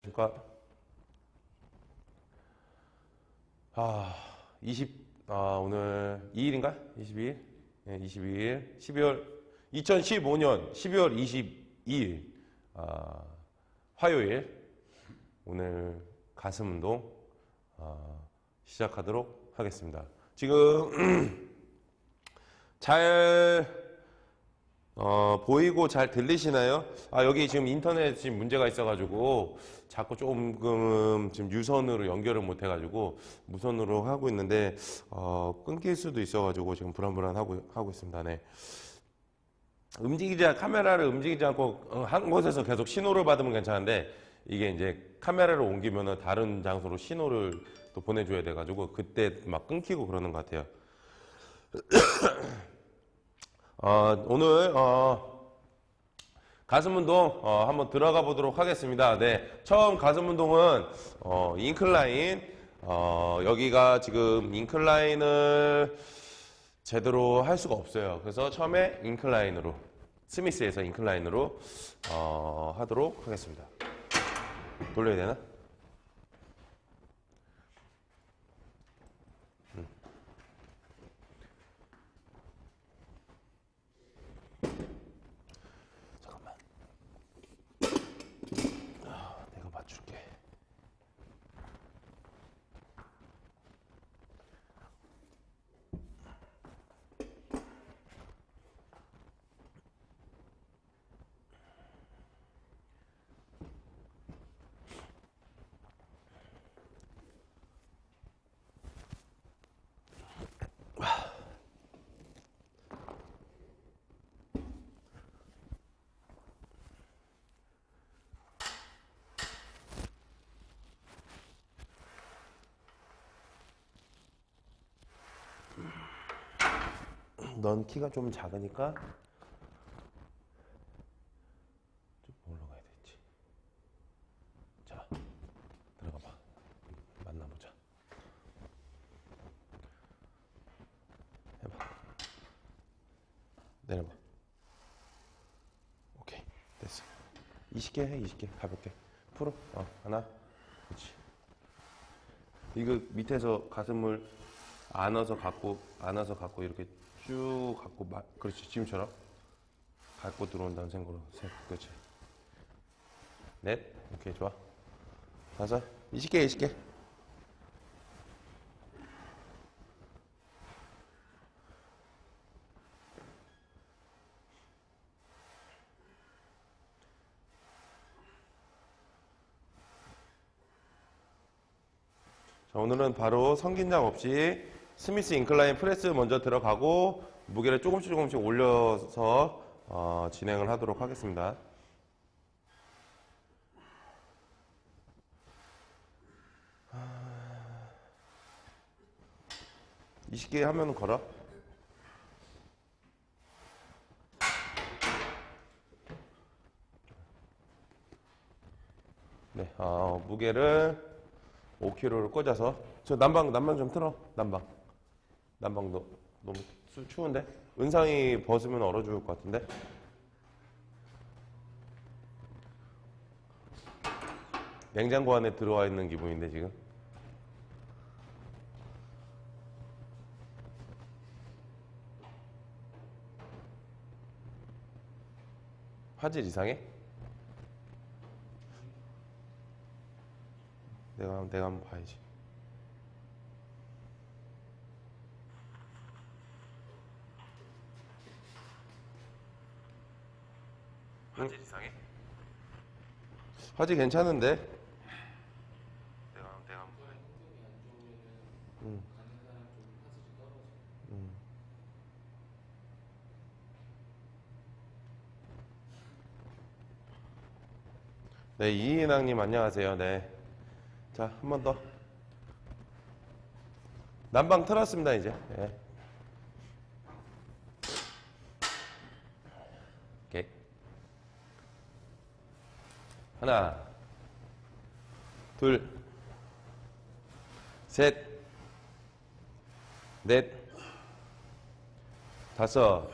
그러니까 오늘 2일인가? 22일? 네, 22일 2015년 12월 22일 화요일 오늘 가슴 운동 시작하도록 하겠습니다. 지금 잘 보이고 잘 들리시나요? 여기 지금 인터넷 지금 문제가 있어가지고 자꾸 조금 지금 유선으로 연결을 못 해가지고 무선으로 하고 있는데 끊길 수도 있어가지고 지금 불안불안하고 있습니다. 네. 카메라를 움직이지 않고 한 곳에서 계속 신호를 받으면 괜찮은데 이게 이제 카메라를 옮기면은 다른 장소로 신호를 또 보내줘야 돼가지고 그때 막 끊기고 그러는 것 같아요. 오늘 가슴 운동 한번 들어가 보도록 하겠습니다. 네, 처음 가슴 운동은 인클라인 여기가 지금 인클라인을 제대로 할 수가 없어요. 그래서 처음에 인클라인으로 스미스에서 인클라인으로 하도록 하겠습니다. 돌려야 되나? 잠깐만. 내가 맞출게. 넌 키가 좀 작으니까 좀 뭘로 가야 되지? 자, 들어가 봐. 만나보자. 해봐. 내려봐. 오케이, 됐어. 20개 해, 20개. 가볍게. 풀어. 하나. 그렇지. 이거 밑에서 가슴을 안아서 갖고 이렇게 쭉 갖고 그렇지. 지금처럼 갖고 들어온다는 생각으로 셋. 그렇지. 넷. 오케이, 좋아. 다섯. 20개, 20개. 자, 오늘은 바로 성긴장 없이 스미스 인클라인 프레스 먼저 들어가고 무게를 조금씩 올려서 진행을 하도록 하겠습니다. 20개 하면 걸어. 네, 무게를 5kg를 꽂아서 저 난방 좀 틀어. 난방도 너무 추운데 은상이 벗으면 얼어 죽을 것 같은데. 냉장고 안에 들어와 있는 기분인데 지금. 화질 이상해? 내가 한번 봐야지. 화질 이상해? 화질 괜찮은데? 내가 한번 봐야지. 네, 이인왕님 안녕하세요. 네. 자, 한 번 더. 난방 틀었습니다, 이제. 네. 오케이. 하나, 둘, 셋, 넷, 다섯,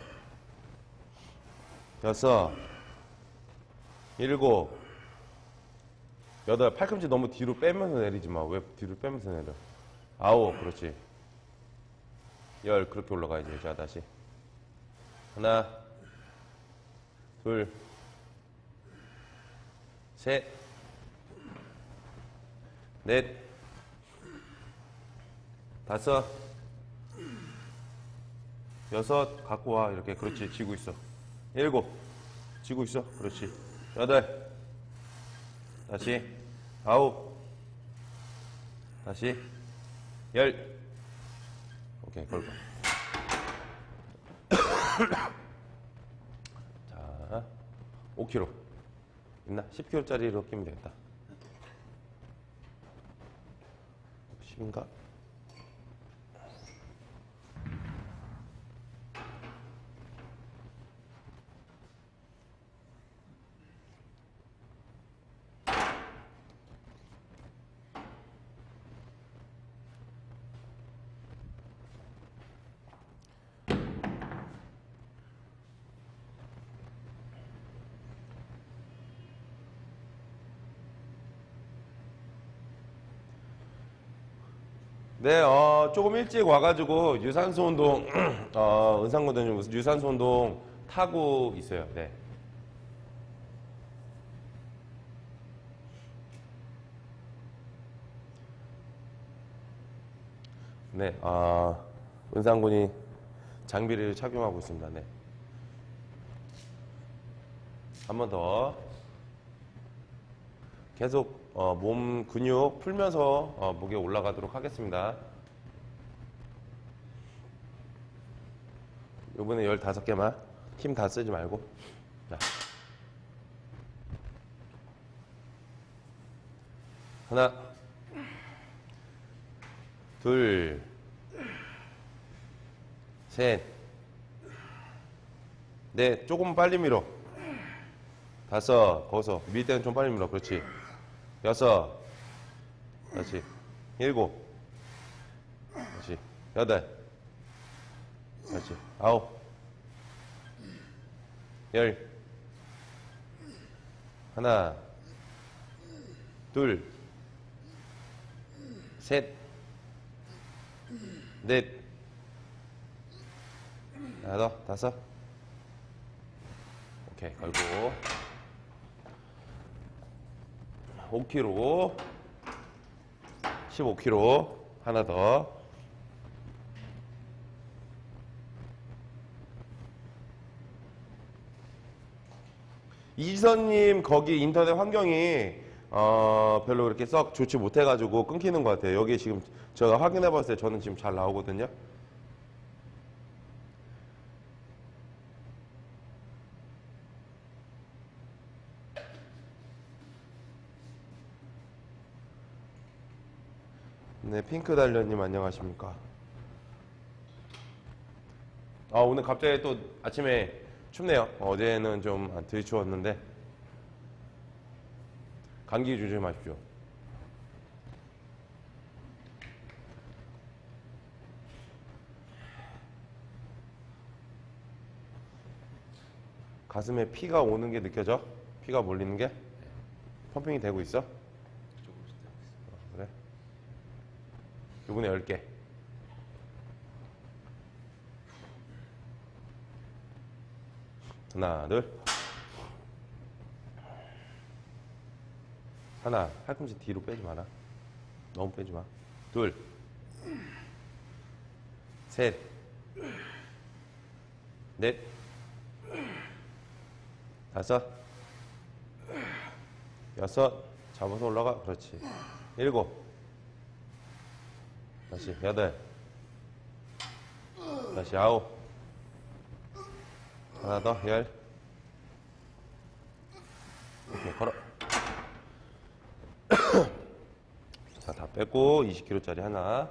여섯, 일곱, 여덟. 팔꿈치 너무 뒤로 빼면서 내리지 마. 왜 뒤로 빼면서 내려? 아홉. 그렇지. 열. 그렇게 올라가야지. 자, 다시. 하나, 둘, 셋, 넷, 다섯, 여섯. 갖고 와. 이렇게. 그렇지. 쥐고 있어. 일곱. 쥐고 있어. 그렇지. 여덟. 다시. 아홉. 다시. 열. 오케이. 걸고. 자, 5kg. 있나? 10kg짜리로 끼면 되겠다. 10인가? 네, 조금 일찍 와가지고 유산소 운동, 은상고등 유산소 운동 타고 있어요. 네. 네, 은상군이 장비를 착용하고 있습니다. 네. 한 번 더. 계속 몸 근육 풀면서 무게 올라가도록 하겠습니다. 이번에 15개만 힘 다 쓰지 말고. 자. 하나, 둘, 셋, 넷. 조금 빨리 밀어. 다섯. 거기서 밀 때는 좀 빨리 밀어. 그렇지. 여섯. 다시. 일곱. 다시. 여덟. 다시. 아홉. 열. 하나. 둘. 셋. 넷. 하나 더. 다섯. 오케이. 걸고. 5kg, 15kg, 하나 더. 이지선님, 거기 인터넷 환경이 별로 그렇게 썩 좋지 못해가지고 끊기는 것 같아요. 여기 지금 제가 확인해봤을 때 저는 지금 잘 나오거든요. 네, 핑크달려님 안녕하십니까. 오늘 갑자기 또 아침에 춥네요. 어제는 좀 덜 추웠는데 감기 조심하십시오. 가슴에 피가 오는 게 느껴져? 피가 몰리는 게? 펌핑이 되고 있어? 그래? 이번에 10개. 하나, 둘. 하나, 팔꿈치 뒤로 빼지 마라. 너무 빼지 마. 둘. 셋. 넷. 다섯. 여섯. 잡아서 올라가. 그렇지. 일곱. 다시. 여덟. 다시. 아홉. 하나 더. 열. 이렇게 걸어. 자, 다 빼고 20kg짜리 하나.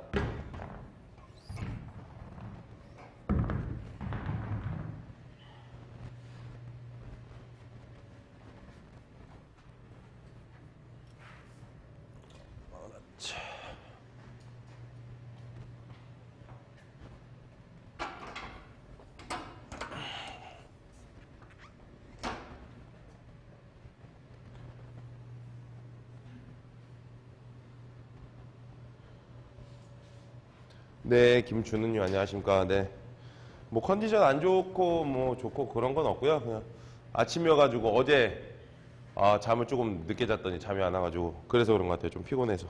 네, 김준은님 안녕하십니까. 네. 뭐 컨디션 안 좋고 뭐 좋고 그런 건 없고요. 그냥 아침이어가지고 어제 잠을 조금 늦게 잤더니 잠이 안 와가지고 그래서 그런 것 같아요. 좀 피곤해서.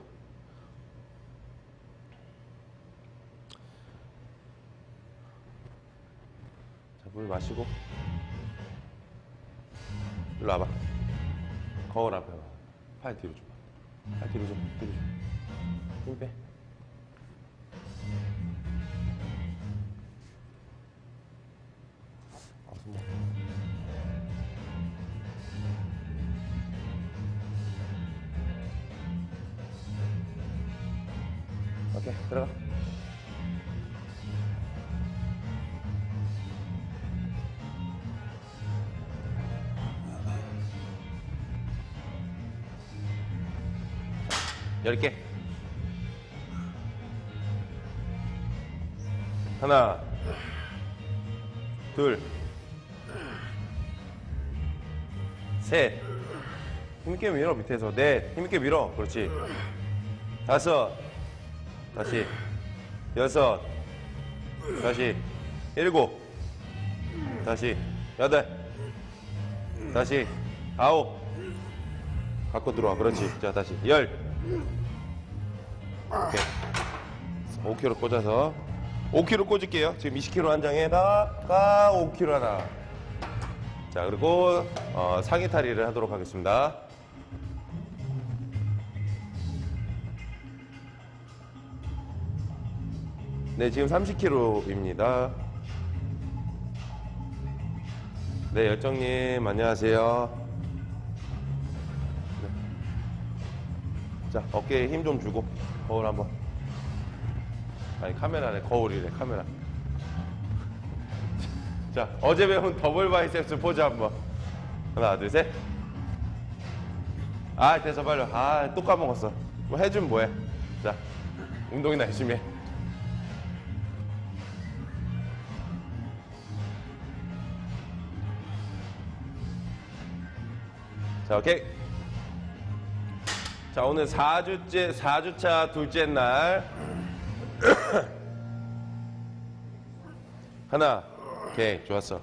자, 물 마시고 일로 와봐. 거울 앞에 와. 팔 뒤로 좀. 팔 뒤로 좀. 뒤로 좀. 힘 빼. 오케이, 들어가. 자, 10개. 하나, 둘, 셋. 힘있게 밀어, 밑에서. 넷. 힘있게 밀어. 그렇지. 다섯. 다시. 여섯. 다시. 일곱. 다시. 여덟. 다시. 아홉. 갖고 들어와. 그렇지. 자, 다시. 열. 오케이. 5kg 꽂아서. 5kg 꽂을게요. 지금 20kg 한 장에다가 5kg 하나. 자, 그리고 상의 탈의를 하도록 하겠습니다. 네, 지금 30kg입니다. 네, 열정님 안녕하세요. 네. 자, 어깨에 힘 좀 주고 거울 한번. 아니, 카메라네. 거울이래, 카메라. 자, 어제 배운 더블 바이셉스 포즈 한번. 하나, 둘, 셋. 아, 됐어, 빨리. 아, 또 까먹었어. 뭐 해주면 뭐해. 자, 운동이나 열심히 해. 자, 오케이. 자, 오늘 4주차 둘째 날. 하나. 오케이, 좋았어.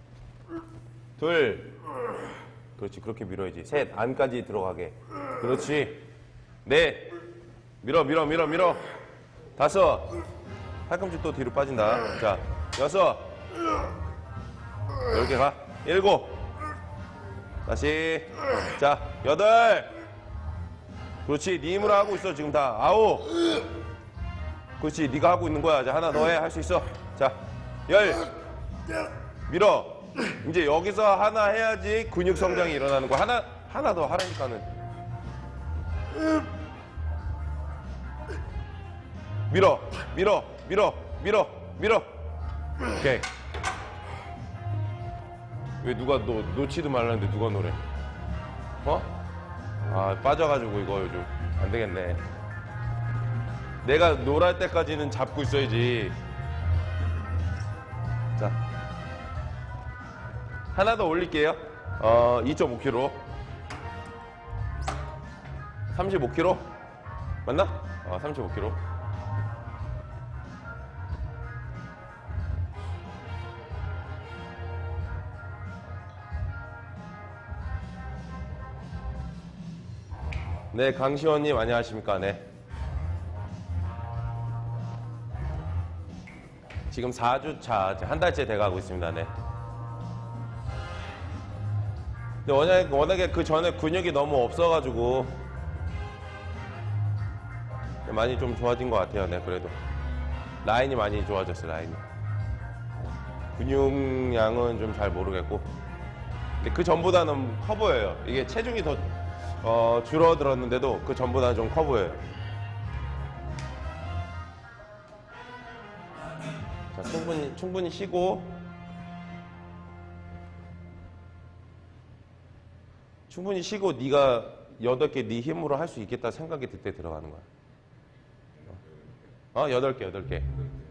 둘. 그렇지, 그렇게 밀어야지. 셋, 안까지 들어가게. 그렇지. 넷. 밀어. 다섯. 팔꿈치 또 뒤로 빠진다. 자, 여섯. 10개 가. 일곱. 다시. 자, 여덟. 그렇지, 네 힘으로 하고 있어, 지금 다. 아홉. 그렇지, 네가 하고 있는 거야. 자, 하나 더 해. 할 수 있어. 자, 열. 밀어. 이제 여기서 하나 해야지 근육 성장이 일어나는 거야. 하나 더 하라니까는. 밀어. 오케이. 왜 누가 놓지도 말라는데 누가 노래? 어? 아, 빠져가지고 이거 요즘 안 되겠네. 내가 놀할 때까지는 잡고 있어야지. 자, 하나 더 올릴게요. 2.5kg. 35kg? 맞나? 35kg. 네, 강시원님 안녕하십니까? 네. 지금 4주차, 한 달째 돼가고 있습니다. 네. 근데 워낙에 그 전에 근육이 너무 없어가지고 많이 좀 좋아진 것 같아요. 네, 그래도 라인이 많이 좋아졌어요. 라인이. 근육량은 좀 잘 모르겠고, 근데 그 전보다는 커 보여요. 이게 체중이 더 줄어들었는데도 그 전보다는 좀 커 보여요. 자, 충분히 쉬고, 네가 8개 네 힘으로 할 수 있겠다 생각이 들 때 들어가는 거야. 8개.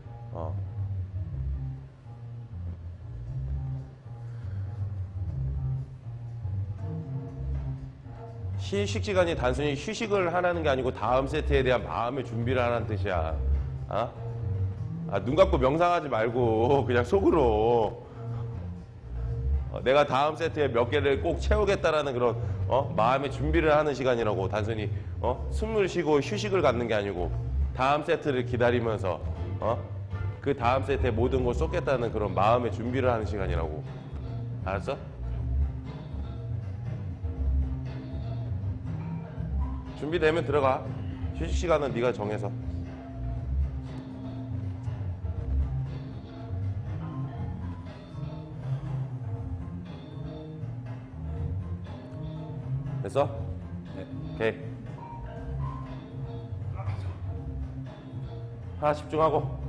휴식 시간이 단순히 휴식을 하라는 게 아니고 다음 세트에 대한 마음의 준비를 하라는 뜻이야. 아, 눈 감고 명상하지 말고 그냥 속으로 내가 다음 세트에 몇 개를 꼭 채우겠다라는 그런 마음의 준비를 하는 시간이라고. 단순히 숨을 쉬고 휴식을 갖는 게 아니고 다음 세트를 기다리면서 그 다음 세트에 모든 걸 쏟겠다는 그런 마음의 준비를 하는 시간이라고. 알았어? 준비되면 들어가. 휴식 시간은 네가 정해서. 됐어? 네. 오케이. 하나 집중하고.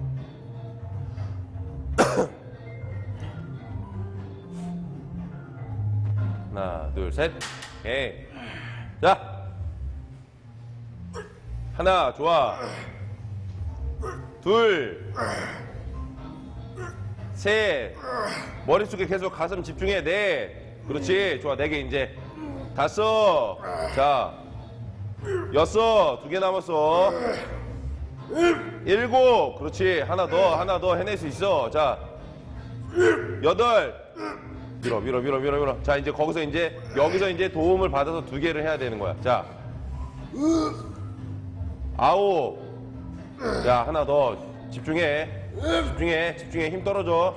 하나, 둘, 셋. 오케이. 자. 하나, 좋아. 둘. 셋. 머릿속에 계속 가슴 집중해. 넷. 그렇지. 좋아. 4개 이제. 5. 자. 6. 2개 남았어. 7. 그렇지. 하나 더 해낼 수 있어. 자. 8. 밀어. 자, 이제 거기서 여기서 이제 도움을 받아서 2개를 해야 되는 거야. 자. 9. 자, 하나 더. 집중해. 힘 떨어져.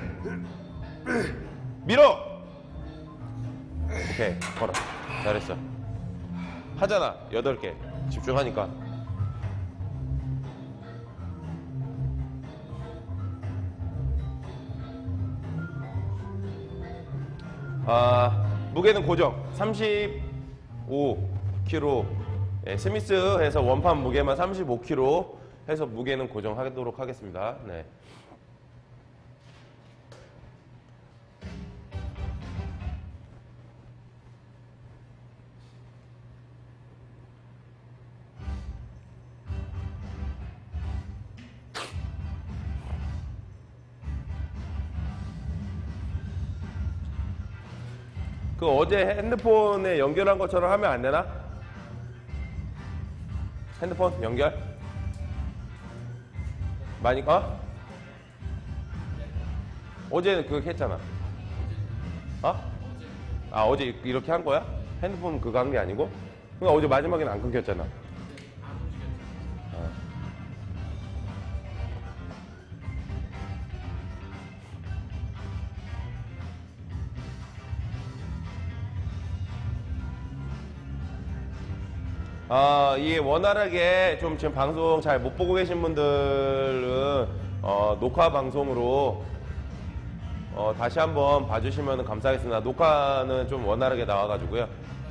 밀어. 오케이, 걸어. 잘했어. 하잖아. 8개. 집중하니까. 무게는 고정. 35kg. 네, 스미스 해서 원판 무게만 35kg 해서 무게는 고정하도록 하겠습니다. 네. 그 어제 핸드폰에 연결한 것처럼 하면 안 되나? 핸드폰 연결? 많이 어제는 그거 했잖아. 어제 이렇게 한 거야? 핸드폰 그거 한 게 아니고? 그러니까 어제 마지막에는 안 끊겼잖아. 이게 원활하게 좀 지금 방송 잘 못 보고 계신 분들은 녹화 방송으로 다시 한번 봐주시면 감사하겠습니다. 녹화는 좀 원활하게 나와가지고요.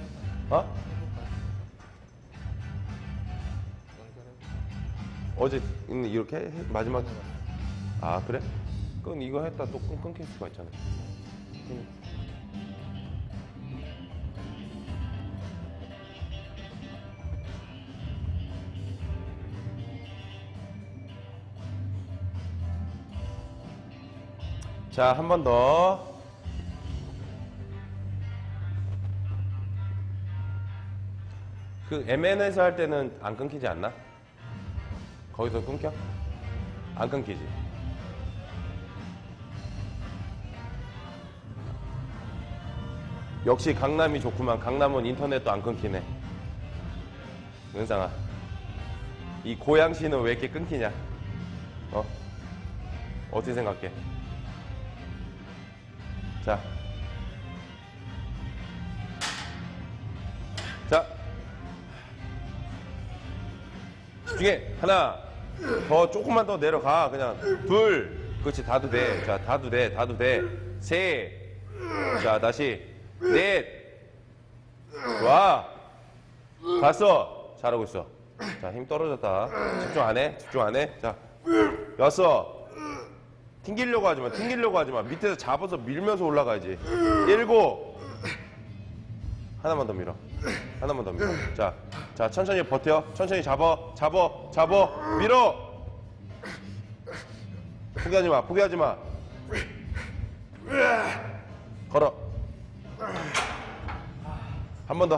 어제 이렇게 마지막에 그래? 그럼 이거 했다 또 끊길 수가 있잖아. 자, 한 번 더. 그 MN에서 할 때는 안 끊기지 않나? 거기서 끊겨? 안 끊기지. 역시 강남이 좋구만. 강남은 인터넷도 안 끊기네. 은상아, 이 고양시는 왜 이렇게 끊기냐? 어떻게 생각해? 자. 집중해. 하나. 더 조금만 더 내려가. 그냥 둘. 그렇지. 다도 돼. 자, 다도 돼. 셋. 자, 다시. 넷. 좋아. 5. 잘하고 있어. 자, 힘 떨어졌다. 집중 안 해. 자, 6. 튕기려고 하지 마. 밑에서 잡아서 밀면서 올라가야지. 7. 하나만 더 밀어. 자, 천천히 버텨. 천천히 잡아. 밀어. 포기하지 마. 걸어. 한 번 더.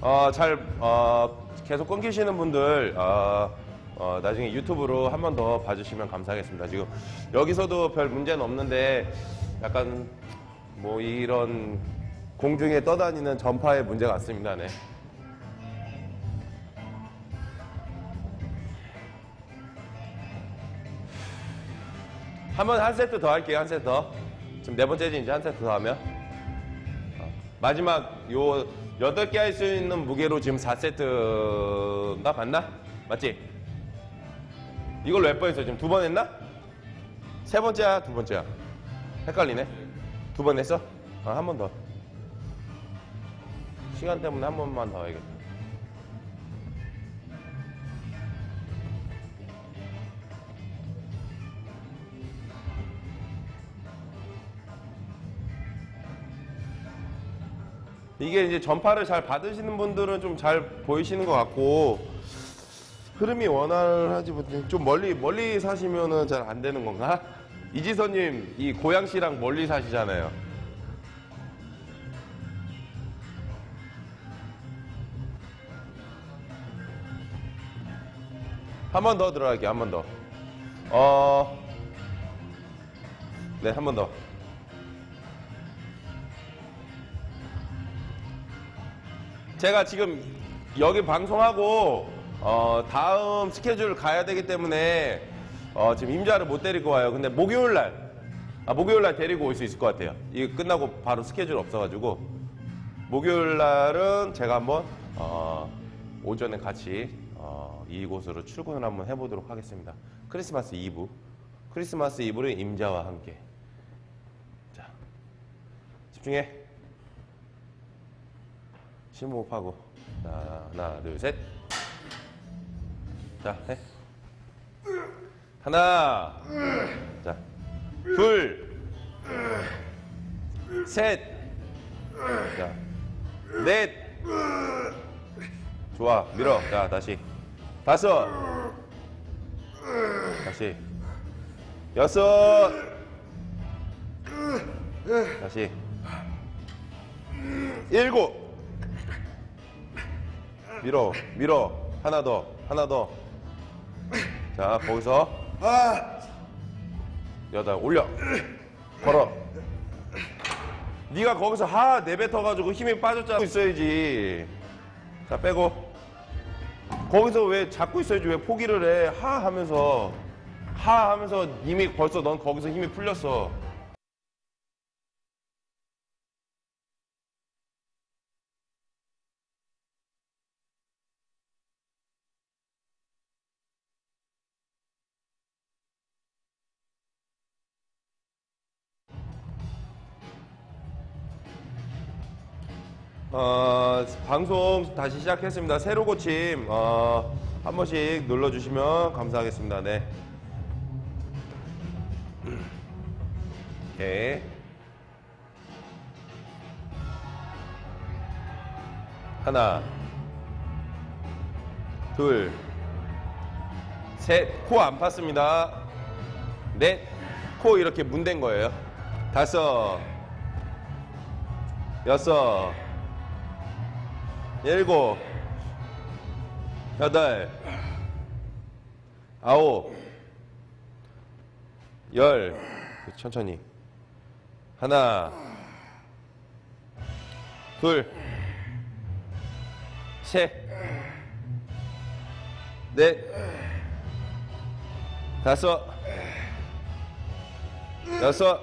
계속 끊기시는 분들, 나중에 유튜브로 한 번 더 봐주시면 감사하겠습니다. 지금 여기서도 별 문제는 없는데, 약간, 뭐, 이런 공중에 떠다니는 전파의 문제 같습니다. 네. 한 세트 더 할게요. 한 세트 더. 지금 네 번째지 이제 한 세트 더 하면. 마지막 요 8개 할 수 있는 무게로 지금 4세트인가 맞나? 맞지? 이걸 몇 번 했어? 지금 2번 했나? 세 번째야? 두 번째야? 헷갈리네. 2번 했어? 한 번 더. 시간 때문에 한 번만 더 해야겠다. 이게 이제 전파를 잘 받으시는 분들은 좀 잘 보이시는 것 같고, 흐름이 원활하지 못해. 좀 멀리 사시면은 잘 안 되는 건가? 이지선님, 이 고양시랑 멀리 사시잖아요. 한 번 더 들어갈게요. 한 번 더. 네, 한 번 더. 제가 지금 여기 방송하고 다음 스케줄 가야 되기 때문에 지금 임자를 못 데리고 와요. 근데 목요일날 데리고 올 수 있을 것 같아요. 이거 끝나고 바로 스케줄 없어가지고 목요일날은 제가 한번 오전에 같이 이곳으로 출근을 한번 해보도록 하겠습니다. 크리스마스 이브. 크리스마스 이브를 임자와 함께. 자, 집중해. 심호흡하고. 자, 하나, 둘, 셋. 자, 해. 하나. 자, 둘. 셋. 자, 넷. 좋아, 밀어. 자, 다시. 다섯. 다시. 여섯. 다시. 일곱. 밀어. 하나 더. 자, 거기서. 여덟, 올려. 걸어. 네가 거기서 내뱉어가지고 힘이 빠졌잖아. 있어야지. 자, 빼고. 거기서 왜 잡고 있어야지. 왜 포기를 해. 하면서 이미 벌써 넌 거기서 힘이 풀렸어. 방송 다시 시작했습니다. 새로 고침 한 번씩 눌러주시면 감사하겠습니다. 네. 오케이. 하나, 둘, 셋. 코 안 팠습니다. 넷. 코 이렇게 문댄 거예요. 다섯, 여섯, 일곱, 여덟, 아홉, 열. 천천히. 하나, 둘, 셋, 넷, 다섯, 여섯,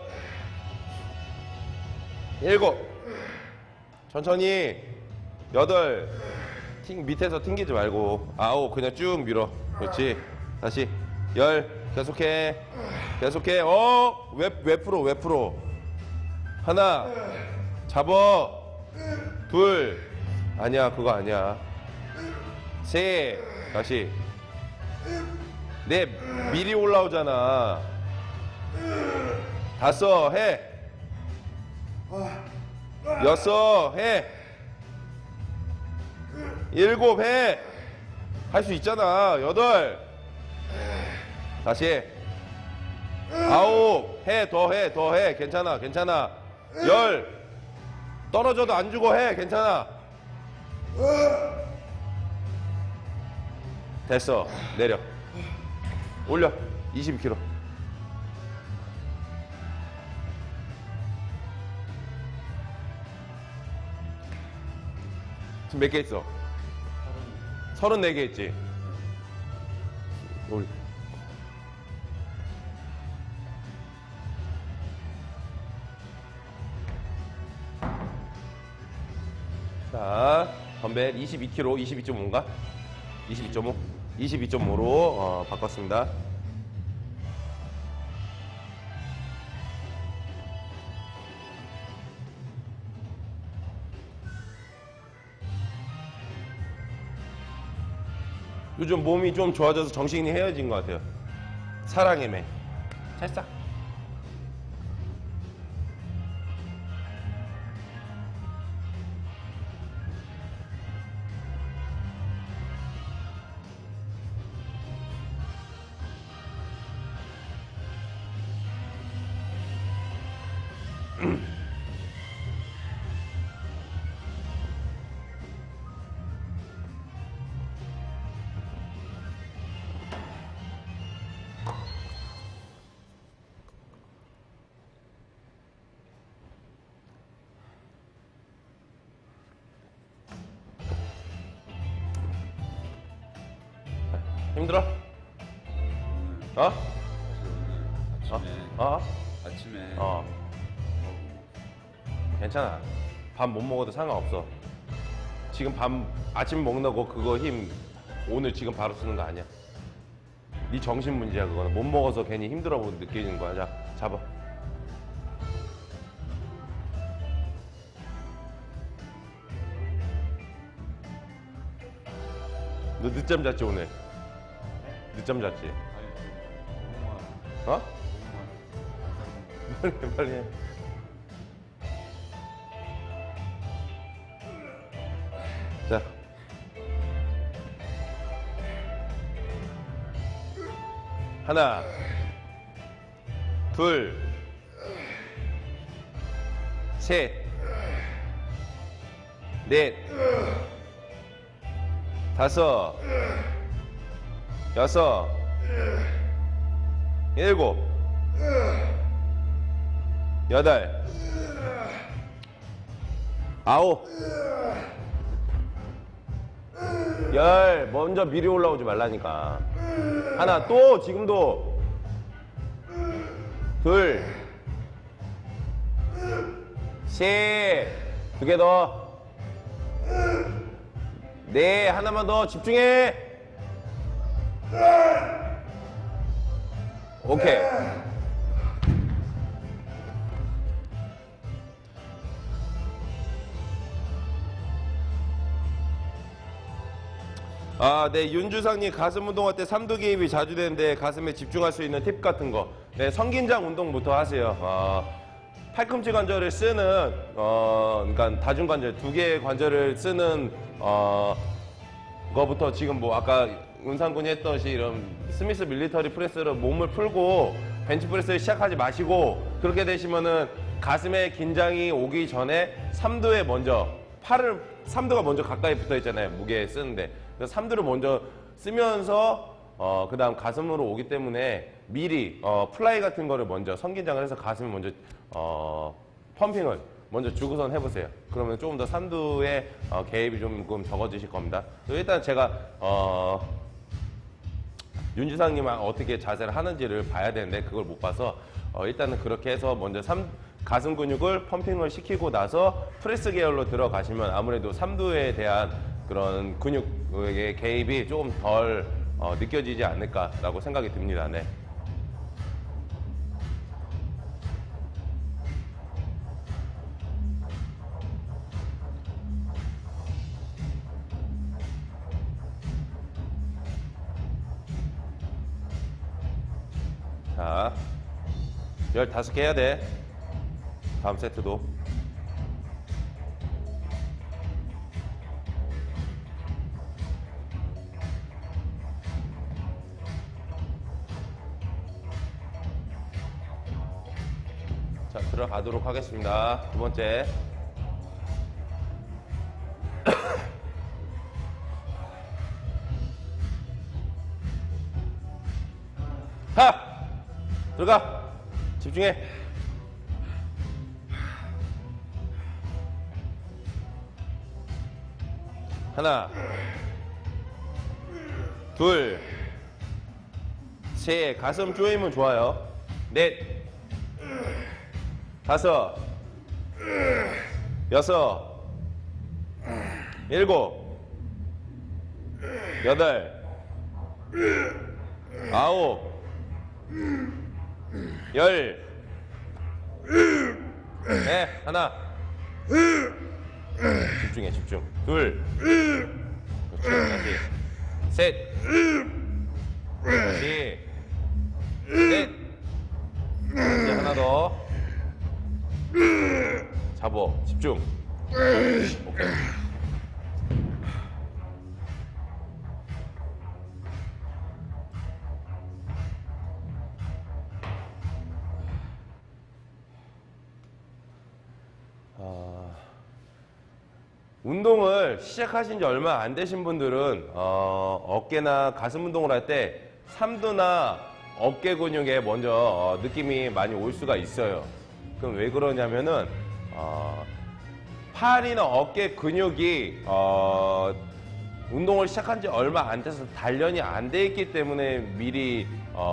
일곱. 천천히. 여덟. 밑에서 튕기지 말고. 아홉. 그냥 쭉 밀어. 그렇지. 다시. 열. 계속해. 왜 풀어. 하나. 잡어. 둘. 아니야, 그거 아니야. 셋. 다시. 넷. 미리 올라오잖아. 다섯. 해. 여섯. 해. 일곱. 해. 할 수 있잖아. 여덟. 다시 해. 아홉. 해. 더 해. 괜찮아. 열. 떨어져도 안 주고 해. 괜찮아. 됐어. 내려. 올려. 22kg. 지금 몇 개 있어? 34개 있지? 올려. 자, 덤벨 22kg, 22.5인가? 22.5? 22.5로 바꿨습니다. 요즘 몸이 좀 좋아져서 정신이 헤어진 것 같아요. 사랑의 매. 살짝. 힘들어? 어? 아침에 괜찮아. 밥 못 먹어도 상관없어. 지금 아침 먹는다고 그거 힘 오늘 지금 바로 쓰는 거 아니야. 네 정신 문제야 그거는. 못 먹어서 괜히 힘들어 느끼는 거야. 자, 잡아. 너 늦잠 잤지 오늘? 늦잠 잤지? 어? 빨리 해. 자. 하나, 둘, 셋, 넷, 다섯, 여섯, 일곱, 여덟, 아홉, 열. 먼저 미리 올라오지 말라니까. 하나, 또 지금도 둘, 셋, 두 개 더, 네, 하나만 더 집중해. 오케이. 네, 윤주상님 가슴 운동할 때 삼두 개입이 자주 되는데 가슴에 집중할 수 있는 팁 같은 거. 네, 성긴장 운동부터 하세요. 팔꿈치 관절을 쓰는, 그러니까 다중관절, 두 개의 관절을 쓰는, 거부터 지금 뭐 아까 은상군이 했듯이 이런 스미스 밀리터리 프레스로 몸을 풀고 벤치프레스를 시작하지 마시고 그렇게 되시면은 가슴에 긴장이 오기 전에 삼두에 먼저 삼두가 먼저 가까이 붙어 있잖아요. 무게 쓰는데. 그래서 삼두를 먼저 쓰면서 그 다음 가슴으로 오기 때문에 미리 플라이 같은 거를 먼저 성긴장을 해서 가슴에 먼저 펌핑을 먼저 주고선 해보세요. 그러면 조금 더 삼두의 개입이 조금 적어지실 겁니다. 일단 제가 윤지상님은 어떻게 자세를 하는지를 봐야 되는데 그걸 못 봐서 일단은 그렇게 해서 먼저 가슴 근육을 펌핑을 시키고 나서 프레스 계열로 들어가시면 아무래도 삼두에 대한 그런 근육의 개입이 조금 덜 느껴지지 않을까라고 생각이 듭니다. 네. 자, 15개 해야 돼. 다음 세트도. 자, 들어가도록 하겠습니다. 두 번째. 들어가. 집중해. 하나, 둘, 셋. 가슴 조이면 좋아요. 넷, 다섯, 여섯, 일곱, 여덟, 아홉, 열. 네, 하나. 집중해, 집중. 둘. 그렇지, 다시. 셋. 다시. 넷. 이제 하나 더. 잡어. 집중. 오케이. 운동을 시작하신 지 얼마 안 되신 분들은 어깨나 가슴 운동을 할 때 삼두나 어깨 근육에 먼저 느낌이 많이 올 수가 있어요. 그럼 왜 그러냐면은 팔이나 어깨 근육이 운동을 시작한 지 얼마 안 돼서 단련이 안 돼 있기 때문에 미리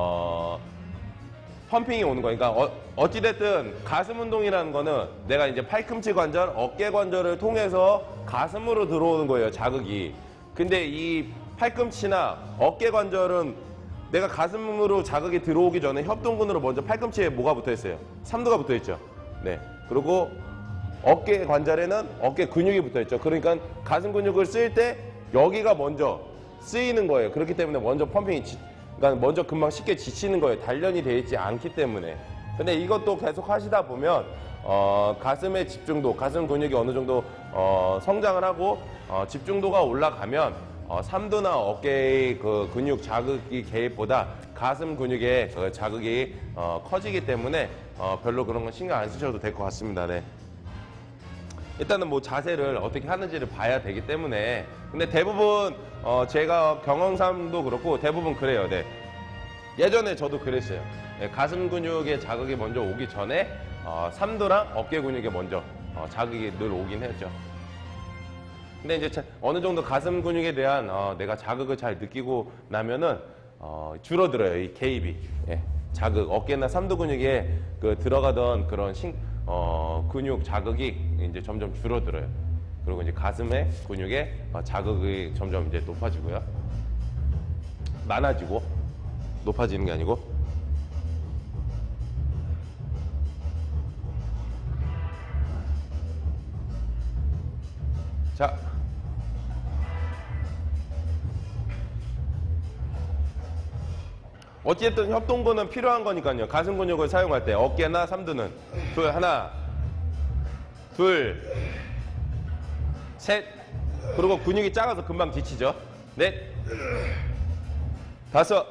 펌핑이 오는 거니까 어찌됐든 가슴 운동이라는 거는 내가 이제 팔꿈치 관절, 어깨 관절을 통해서 가슴으로 들어오는 거예요, 자극이. 근데 이 팔꿈치나 어깨 관절은 내가 가슴으로 자극이 들어오기 전에 협동근으로 먼저 팔꿈치에 뭐가 붙어 있어요? 삼두가 붙어 있죠. 네. 그리고 어깨 관절에는 어깨 근육이 붙어 있죠. 그러니까 가슴 근육을 쓸 때 여기가 먼저 쓰이는 거예요. 그렇기 때문에 먼저 펌핑이 그러니까 먼저 금방 쉽게 지치는 거예요. 단련이 되어 있지 않기 때문에. 근데 이것도 계속 하시다 보면 가슴의 집중도, 가슴 근육이 어느 정도 성장을 하고 집중도가 올라가면 삼두나 어깨의 그 근육 자극이 개입보다 가슴 근육의 그 자극이 커지기 때문에 별로 그런 건 신경 안 쓰셔도 될 것 같습니다. 네. 일단은 뭐 자세를 어떻게 하는지를 봐야 되기 때문에. 근데 대부분 제가 경험상도 그렇고 대부분 그래요. 네. 예전에 저도 그랬어요. 네, 가슴 근육에 자극이 먼저 오기 전에 삼두랑 어깨 근육에 먼저 자극이 늘 오긴 했죠. 근데 이제 어느 정도 가슴 근육에 대한 내가 자극을 잘 느끼고 나면은 줄어들어요. 이 개입이. 예. 자극, 어깨나 삼두 근육에 그 들어가던 그런 근육 자극이 이제 점점 줄어들어요. 그리고 이제 가슴의 근육에 자극이 점점 이제 높아지고요. 많아지고, 높아지는 게 아니고. 자. 어쨌든 협동근은 필요한 거니까요. 가슴 근육을 사용할 때 어깨나 삼두는 하나, 둘, 셋. 그리고 근육이 작아서 금방 지치죠. 넷, 다섯,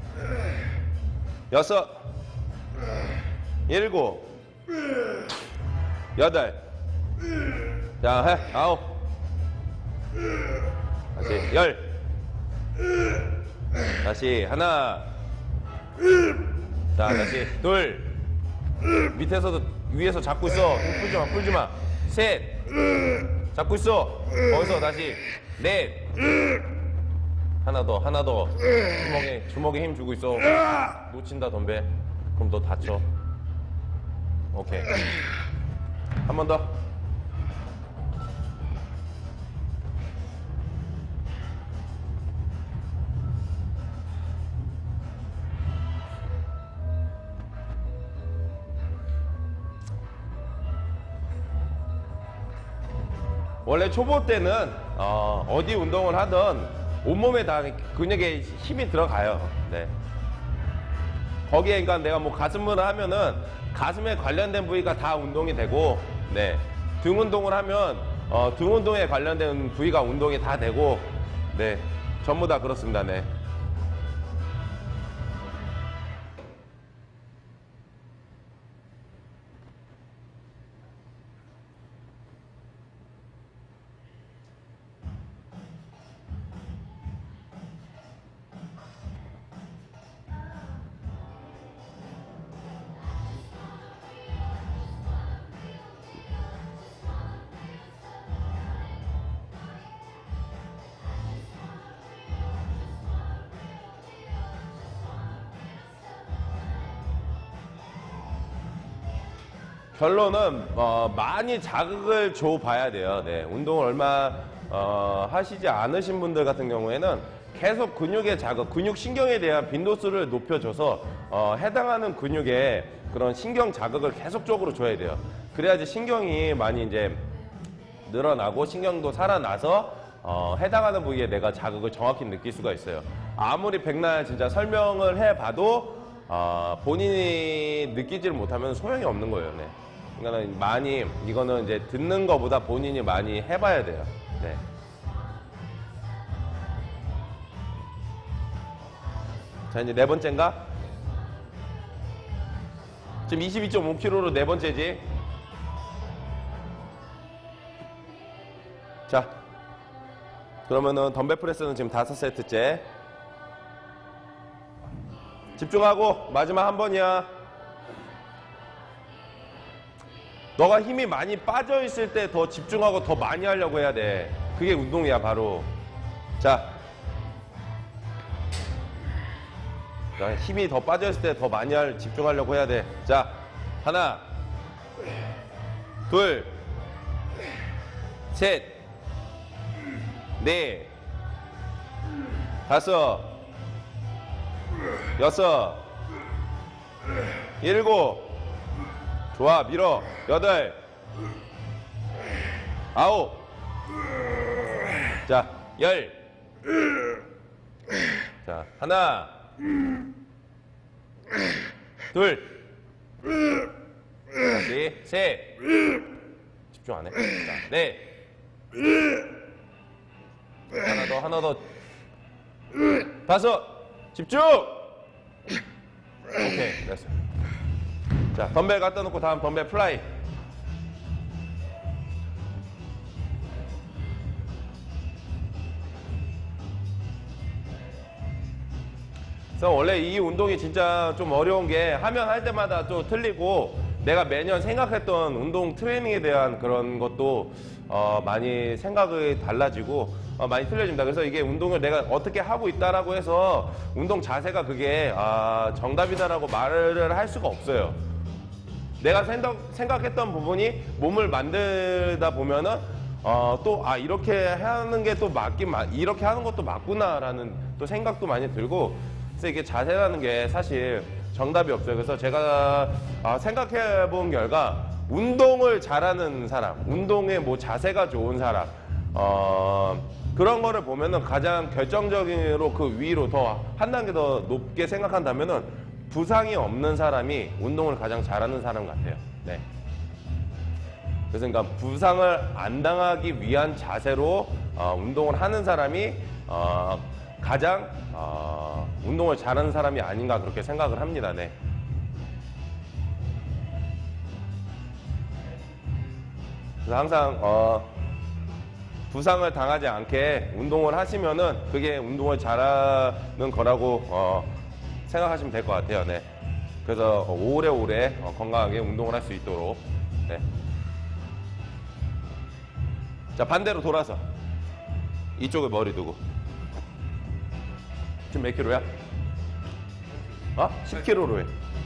여섯, 일곱, 여덟. 자, 해. 아홉. 다시 열. 다시 하나. 자, 다시 둘. 밑에서도 위에서 잡고 있어. 풀지 마, 풀지 마. 셋. 잡고 있어. 거기서 다시 넷. 하나 더, 하나 더. 주먹에 힘 주고 있어. 놓친다, 덤벨. 그럼 너 다쳐. 오케이. 한 번 더. 원래 초보 때는 어디 운동을 하든 온몸에 다 근육에 힘이 들어가요. 네. 거기에 그러니까 내가 뭐 가슴을 하면은 가슴에 관련된 부위가 다 운동이 되고, 네. 등 운동을 하면 등 운동에 관련된 부위가 운동이 다 되고, 네. 전부 다 그렇습니다. 네. 결론은 많이 자극을 줘 봐야 돼요. 네, 운동을 얼마 하시지 않으신 분들 같은 경우에는 계속 근육의 자극, 근육 신경에 대한 빈도수를 높여줘서 해당하는 근육에 그런 신경 자극을 계속적으로 줘야 돼요. 그래야지 신경이 많이 이제 늘어나고 신경도 살아나서 해당하는 부위에 내가 자극을 정확히 느낄 수가 있어요. 아무리 백날 진짜 설명을 해봐도 본인이 느끼지를 못하면 소용이 없는 거예요. 네. 그러니까 많이 이거는 이제 듣는 것보다 본인이 많이 해봐야 돼요. 네. 자, 이제 네 번째인가? 지금 22.5kg로 네 번째지. 자, 그러면은 덤벨 프레스는 지금 5세트째. 집중하고 마지막 한 번이야. 너가 힘이 많이 빠져 있을 때 더 집중하고 더 많이 하려고 해야 돼. 그게 운동이야, 바로. 자, 힘이 더 빠져 있을 때 더 많이 집중하려고 해야 돼. 자, 하나, 둘, 셋, 넷, 다섯, 여섯, 일곱, 좋아, 밀어, 여덟, 아홉, 자, 열. 자, 하나, 둘, 셋, 집중 안 해? 자, 넷, 하나 더, 다섯, 집중! 오케이, 됐어. 자, 덤벨 갖다 놓고 다음 덤벨 플라이. 그래서 원래 이 운동이 진짜 좀 어려운 게 하면 할 때마다 또 틀리고 내가 매년 생각했던 운동 트레이닝에 대한 그런 것도 많이 생각이 달라지고 많이 틀려집니다. 그래서 이게 운동을 내가 어떻게 하고 있다라고 해서 운동 자세가 그게 정답이다라고 말을 할 수가 없어요. 내가 생각했던 부분이 몸을 만들다 보면은 또 이렇게 하는 게 또 이렇게 하는 것도 맞구나라는 또 생각도 많이 들고, 그래서 이게 자세라는 게 사실 정답이 없어요. 그래서 제가 생각해 본 결과 운동을 잘하는 사람, 운동에 뭐 자세가 좋은 사람, 그런 거를 보면은 가장 결정적으로 그 위로 더 한 단계 더 높게 생각한다면은 부상이 없는 사람이 운동을 가장 잘하는 사람 같아요. 네. 그래서 그러니까 부상을 안 당하기 위한 자세로 운동을 하는 사람이 가장 운동을 잘하는 사람이 아닌가 그렇게 생각을 합니다. 네. 그래서 항상 부상을 당하지 않게 운동을 하시면은 그게 운동을 잘하는 거라고 생각하시면 될 것 같아요. 네. 그래서 오래오래 건강하게 운동을 할 수 있도록. 네. 자, 반대로 돌아서 이쪽에 머리 두고. 지금 몇 킬로야? 10킬로로 해.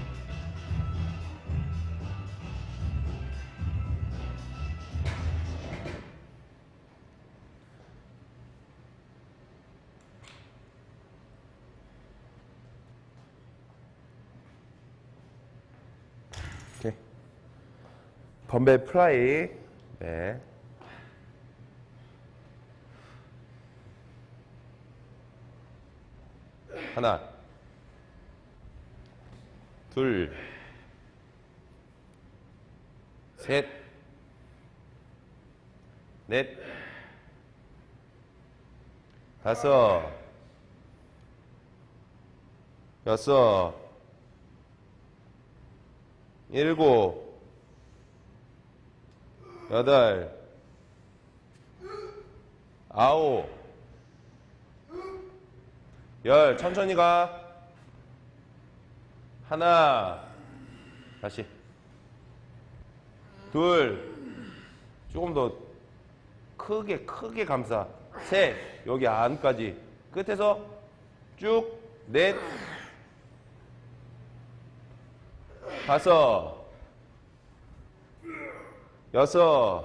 오케이. 덤벨 플라이. 네. 하나, 둘, 셋, 넷, 다섯, 여섯, 일곱, 여덟, 아홉, 열. 천천히 가. 하나, 다시. 둘, 조금 더 크게 감싸. 셋, 여기 안까지. 끝에서 쭉. 넷, 다섯, 여섯,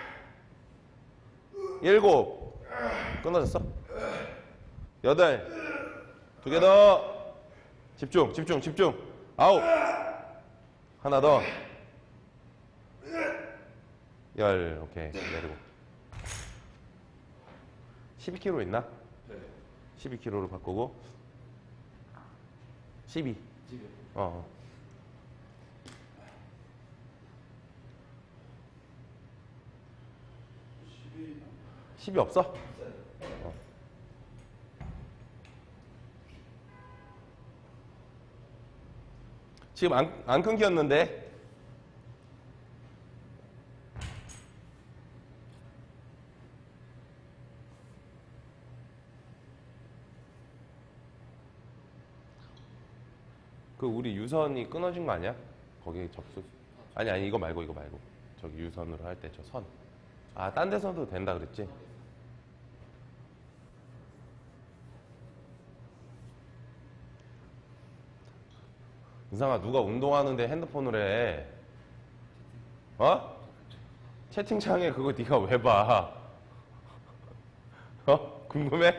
일곱, 끊어졌어? 여덟, 두 개 더, 집중, 집중, 집중. 아홉, 하나 더, 열, 오케이, 내리고. 12kg 있나? 네. 12kg로 바꾸고 12. 지금. 어. 10이 없어? 어. 지금 안 끊겼는데? 그 우리 유선이 끊어진 거 아니야? 거기 접수. 아니 이거 말고 이거 말고. 저기 유선으로 할 때 저 선. 아, 딴 데서도 된다 그랬지? 이상아, 누가 운동하는데 핸드폰을 해? 어? 채팅창에 그거 네가 왜 봐? 어? 궁금해?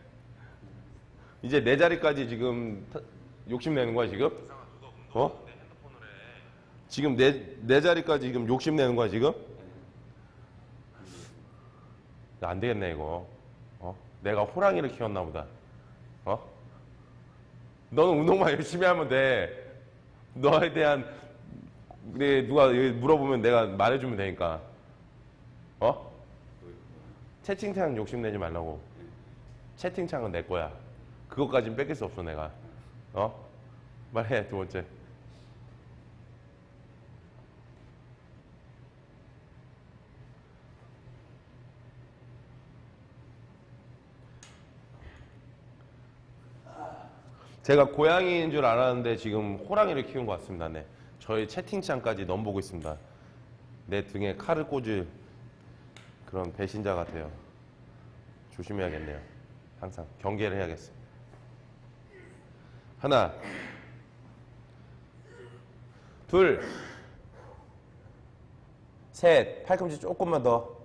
이제 내 자리까지 지금 욕심내는 거야 지금? 어? 지금 내 자리까지 지금 욕심내는 거야 지금? 안 되겠네 이거. 어? 내가 호랑이를 키웠나 보다. 어? 너는 운동만 열심히 하면 돼. 너에 대한 누가 물어보면 내가 말해주면 되니까. 어? 채팅창 욕심내지 말라고. 채팅창은 내 거야. 그것까진 뺏길 수 없어 내가. 어? 말해. 두 번째. 제가 고양이인 줄 알았는데 지금 호랑이를 키운 것 같습니다. 네. 저희 채팅창까지 넘보고 있습니다. 내 등에 칼을 꽂을 그런 배신자 같아요. 조심해야겠네요. 항상 경계를 해야겠어. 하나, 둘, 셋, 팔꿈치 조금만 더.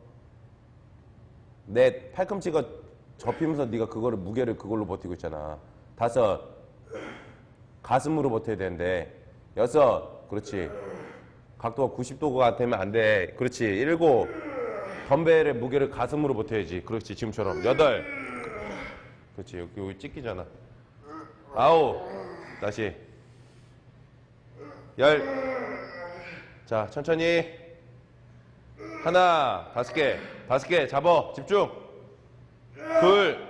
넷, 팔꿈치가 접히면서 네가 그거를 무게를 그걸로 버티고 있잖아. 다섯, 가슴으로 버텨야 되는데. 여섯, 그렇지. 각도가 90도가 되면 안 돼. 그렇지. 일곱, 덤벨의 무게를 가슴으로 버텨야지. 그렇지. 지금처럼. 여덟, 그렇지. 여기 찍히잖아. 아홉, 다시. 열. 자, 천천히. 하나, 다섯 개 잡어. 집중. 둘,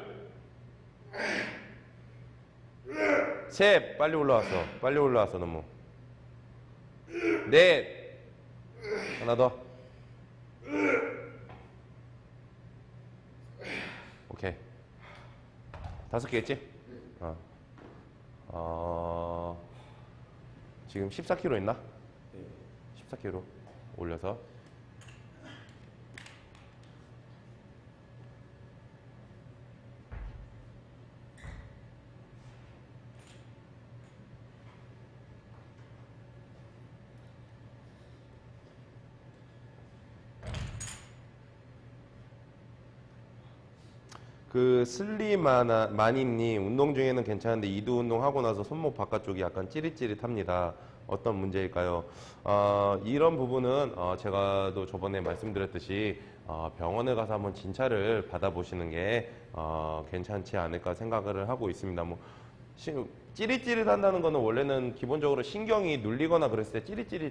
셋, 빨리 올라왔어 너무. 넷, 하나 더. 오케이. 5개 했지? 지금 14kg 있나? 14kg 올려서. 그 슬리마니님 운동 중에는 괜찮은데 이두 운동 하고 나서 손목 바깥쪽이 약간 찌릿찌릿합니다. 어떤 문제일까요? 이런 부분은 제가 또 저번에 말씀드렸듯이 병원에 가서 한번 진찰을 받아보시는 게 괜찮지 않을까 생각을 하고 있습니다. 뭐 찌릿찌릿한다는 거는 원래는 기본적으로 신경이 눌리거나 그랬을 때 찌릿찌릿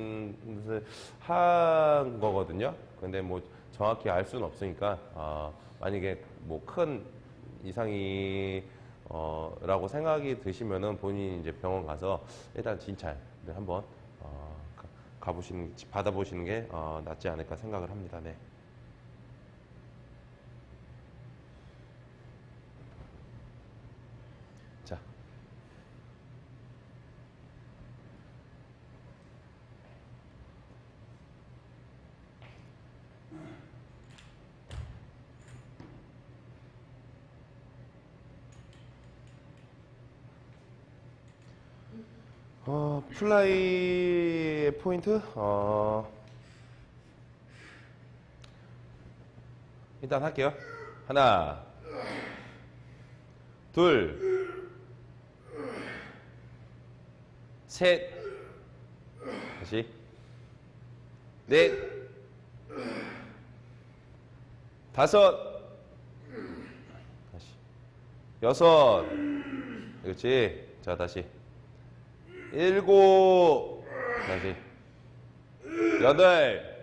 한 거거든요. 근데 뭐 정확히 알 수는 없으니까 만약에 뭐 큰 이상이 라고 생각이 드시면은 본인이 이제 병원 가서 일단 진찰 한번 받아보시는 게 낫지 않을까 생각을 합니다. 네. 자. 플라이의 포인트? 일단 할게요. 하나, 둘, 셋, 다시, 넷, 다섯, 다시, 여섯, 그렇지. 자, 다시, 일곱, 다시, 여덟,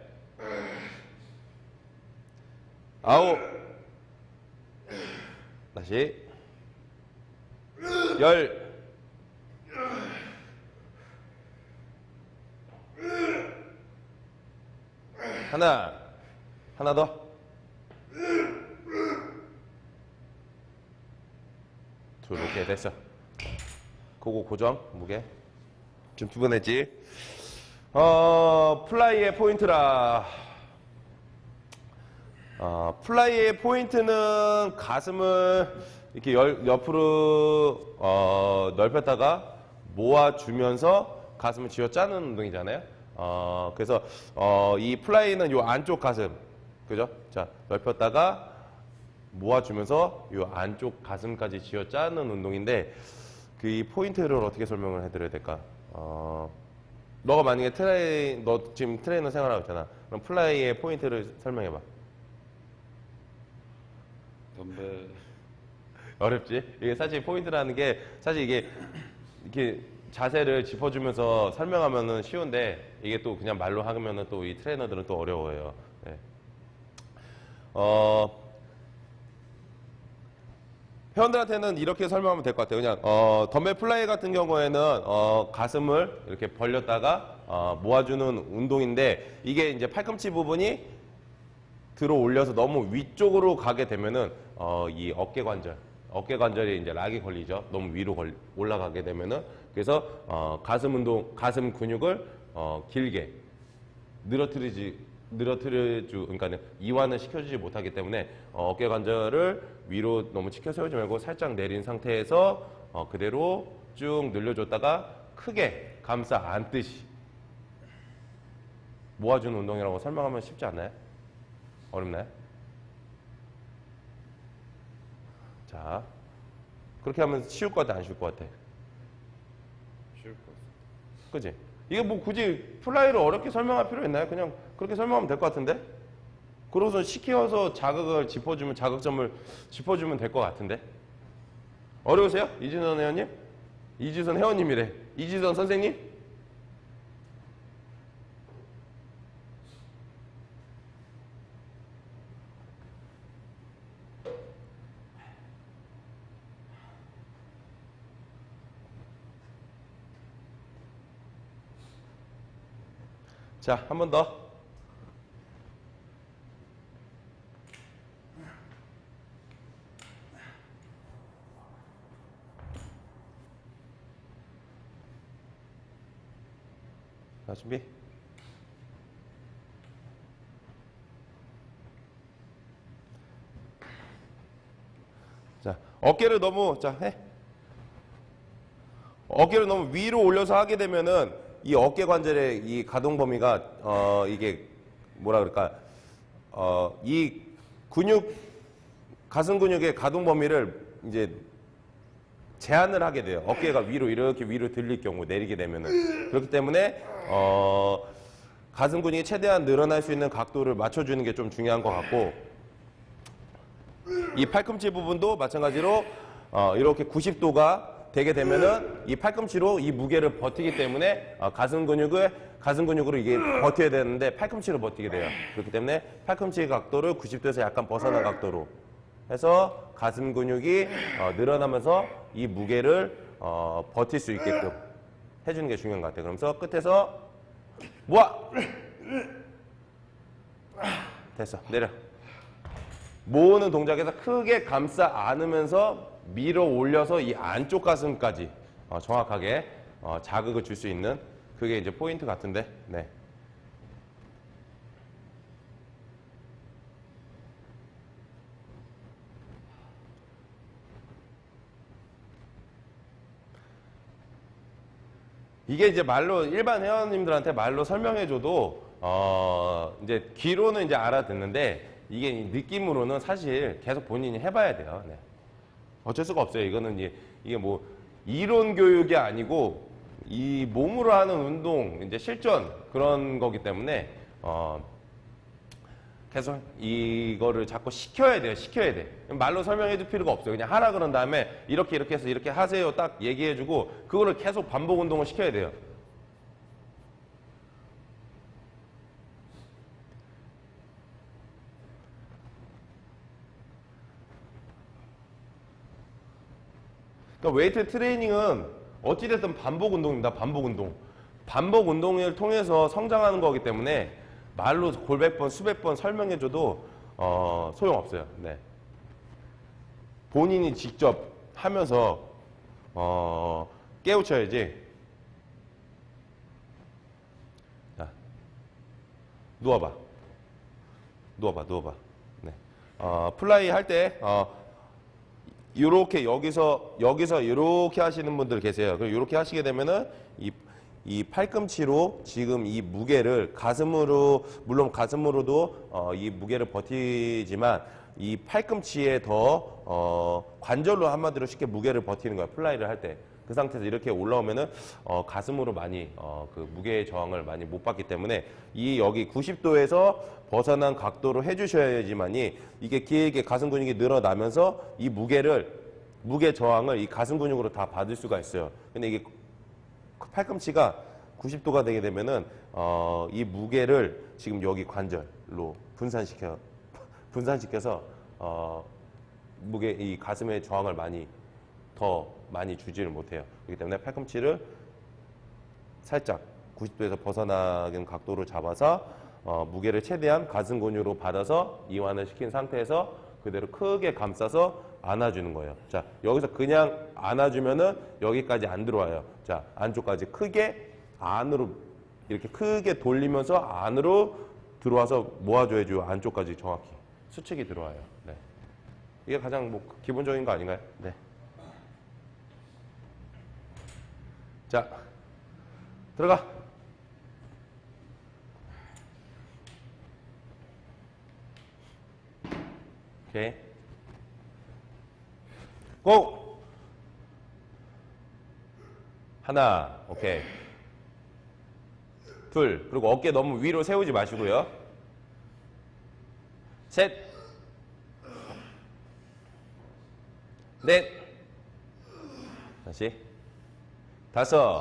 아홉, 다시, 열, 하나 더, 둘, 오케이, 됐어. 그거 고정, 무게. 좀 두 번 했지. 플라이의 포인트라. 플라이의 포인트는 가슴을 이렇게 옆으로 넓혔다가 모아주면서 가슴을 쥐어짜는 운동이잖아요. 그래서 이 플라이는 요 안쪽 가슴, 그죠? 자, 넓혔다가 모아주면서 요 안쪽 가슴까지 쥐어짜는 운동인데 그 이 포인트를 어떻게 설명을 해드려야 될까? 너가 만약에 너 지금 트레이너 생활하고 있잖아. 그럼 플라이의 포인트를 설명해봐. 덤벨. 어렵지? 이게 사실 포인트라는 게 사실 이게 이렇게 자세를 짚어주면서 설명하면은 쉬운데 이게 또 그냥 말로 하면은 또 이 트레이너들은 또 어려워요. 네. 회원들한테는 이렇게 설명하면 될 것 같아요. 그냥 덤벨 플라이 같은 경우에는 가슴을 이렇게 벌렸다가 모아주는 운동인데 이게 이제 팔꿈치 부분이 들어 올려서 너무 위쪽으로 가게 되면은 이 어깨 관절이 이제 락이 걸리죠. 너무 위로 올라가게 되면은 그래서 가슴 근육을 길게 그러니까 이완을 시켜주지 못하기 때문에 어깨 관절을 위로 너무 치켜 세우지 말고 살짝 내린 상태에서 그대로 쭉 늘려줬다가 크게 감싸 안듯이 모아주는 운동이라고 설명하면 쉽지 않나요? 어렵나요? 자, 그렇게 하면 쉬울 것 같아, 안 쉬울 것 같아? 쉬울 것 같아. 그지? 이게 뭐 굳이 플라이를 어렵게 설명할 필요 있나요? 그냥 그렇게 설명하면 될 것 같은데? 그러고서 시켜서 자극점을 짚어주면 될 것 같은데? 어려우세요? 이진선 회원님? 이지선 회원님이래. 이지선 선생님? 자, 한 번 더. 자, 준비. 자, 어깨를 너무, 자, 해. 어깨를 너무 위로 올려서 하게 되면은 이 어깨 관절의 이 가동 범위가, 이게 뭐라 그럴까, 이 가슴 근육의 가동 범위를 이제 제한을 하게 돼요. 어깨가 이렇게 위로 들릴 경우 내리게 되면은. 그렇기 때문에, 가슴 근육이 최대한 늘어날 수 있는 각도를 맞춰주는 게 좀 중요한 것 같고, 이 팔꿈치 부분도 마찬가지로, 이렇게 90도가 되게 되면은 이 팔꿈치로 이 무게를 버티기 때문에 가슴 근육으로 이게 버텨야 되는데 팔꿈치로 버티게 돼요. 그렇기 때문에 팔꿈치 각도를 90도에서 약간 벗어난 각도로 해서 가슴 근육이 늘어나면서 이 무게를 버틸 수 있게끔 해주는 게 중요한 것 같아요. 그러면서 끝에서 모아! 됐어. 내려. 모으는 동작에서 크게 감싸 안으면서 밀어 올려서 이 안쪽 가슴까지 정확하게 자극을 줄 수 있는 그게 이제 포인트 같은데. 네. 이게 이제 말로 일반 회원님들한테 말로 설명해줘도 이제 귀로는 이제 알아듣는데 이게 느낌으로는 사실 계속 본인이 해봐야 돼요. 네. 어쩔 수가 없어요. 이거는 이게 뭐 이론 교육이 아니고 이 몸으로 하는 운동, 이제 실전 그런 거기 때문에 계속 이거를 자꾸 시켜야 돼요. 시켜야 돼. 말로 설명해 줄 필요가 없어요. 그냥 하라 그런 다음에 이렇게 해서 이렇게 하세요. 딱 얘기해 주고 그거를 계속 반복 운동을 시켜야 돼요. 그러니까 웨이트 트레이닝은 어찌됐든 반복 운동입니다. 반복 운동. 반복 운동을 통해서 성장하는 거기 때문에 말로 골백 번, 수백 번 설명해줘도 소용없어요. 네. 본인이 직접 하면서 깨우쳐야지. 자, 누워봐. 누워봐. 네. 플라이 할 때 요렇게 여기서 요렇게 하시는 분들 계세요. 그럼 요렇게 하시게 되면은 이 팔꿈치로 지금 이 무게를 가슴으로, 물론 가슴으로도 이 무게를 버티지만 이 팔꿈치에 더 관절로 한마디로 쉽게 무게를 버티는 거야. 플라이를 할 때. 그 상태에서 이렇게 올라오면은 가슴으로 많이 그 무게의 저항을 많이 못 받기 때문에 이 여기 90도에서 벗어난 각도로 해주셔야지만이 이게 길게 가슴 근육이 늘어나면서 이 무게 저항을 이 가슴 근육으로 다 받을 수가 있어요. 근데 이게 팔꿈치가 90도가 되게 되면은 이 무게를 지금 여기 관절로 분산시켜서 무게 이 가슴의 저항을 더 많이 주지를 못해요. 그렇기 때문에 팔꿈치를 살짝 90도에서 벗어나는 각도로 잡아서 무게를 최대한 가슴 근육으로 받아서 이완을 시킨 상태에서 그대로 크게 감싸서 안아주는 거예요. 자, 여기서 그냥 안아주면은 여기까지 안 들어와요. 자, 안쪽까지 크게 안으로 이렇게 크게 돌리면서 안으로 들어와서 모아줘야죠. 안쪽까지 정확히 수축이 들어와요. 네. 이게 가장 뭐 기본적인 거 아닌가요? 네. 자, 들어가. 오케이. 고! 하나, 오케이. 둘, 그리고 어깨 너무 위로 세우지 마시고요. 셋, 넷, 다시, 다섯,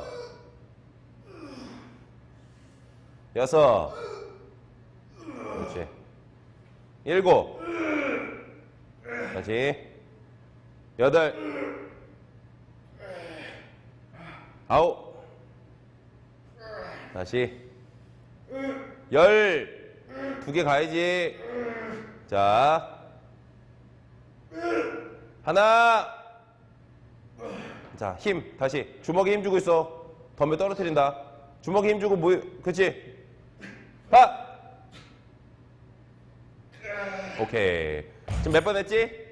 여섯, 그렇지, 일곱, 다시, 여덟, 아홉, 다시, 열, 두 개 가야지. 자, 하나, 자, 힘, 다시. 주먹에 힘 주고 있어. 덤벨 떨어뜨린다. 주먹에 힘 주고, 그치? 하! 오케이. 지금 몇 번 했지?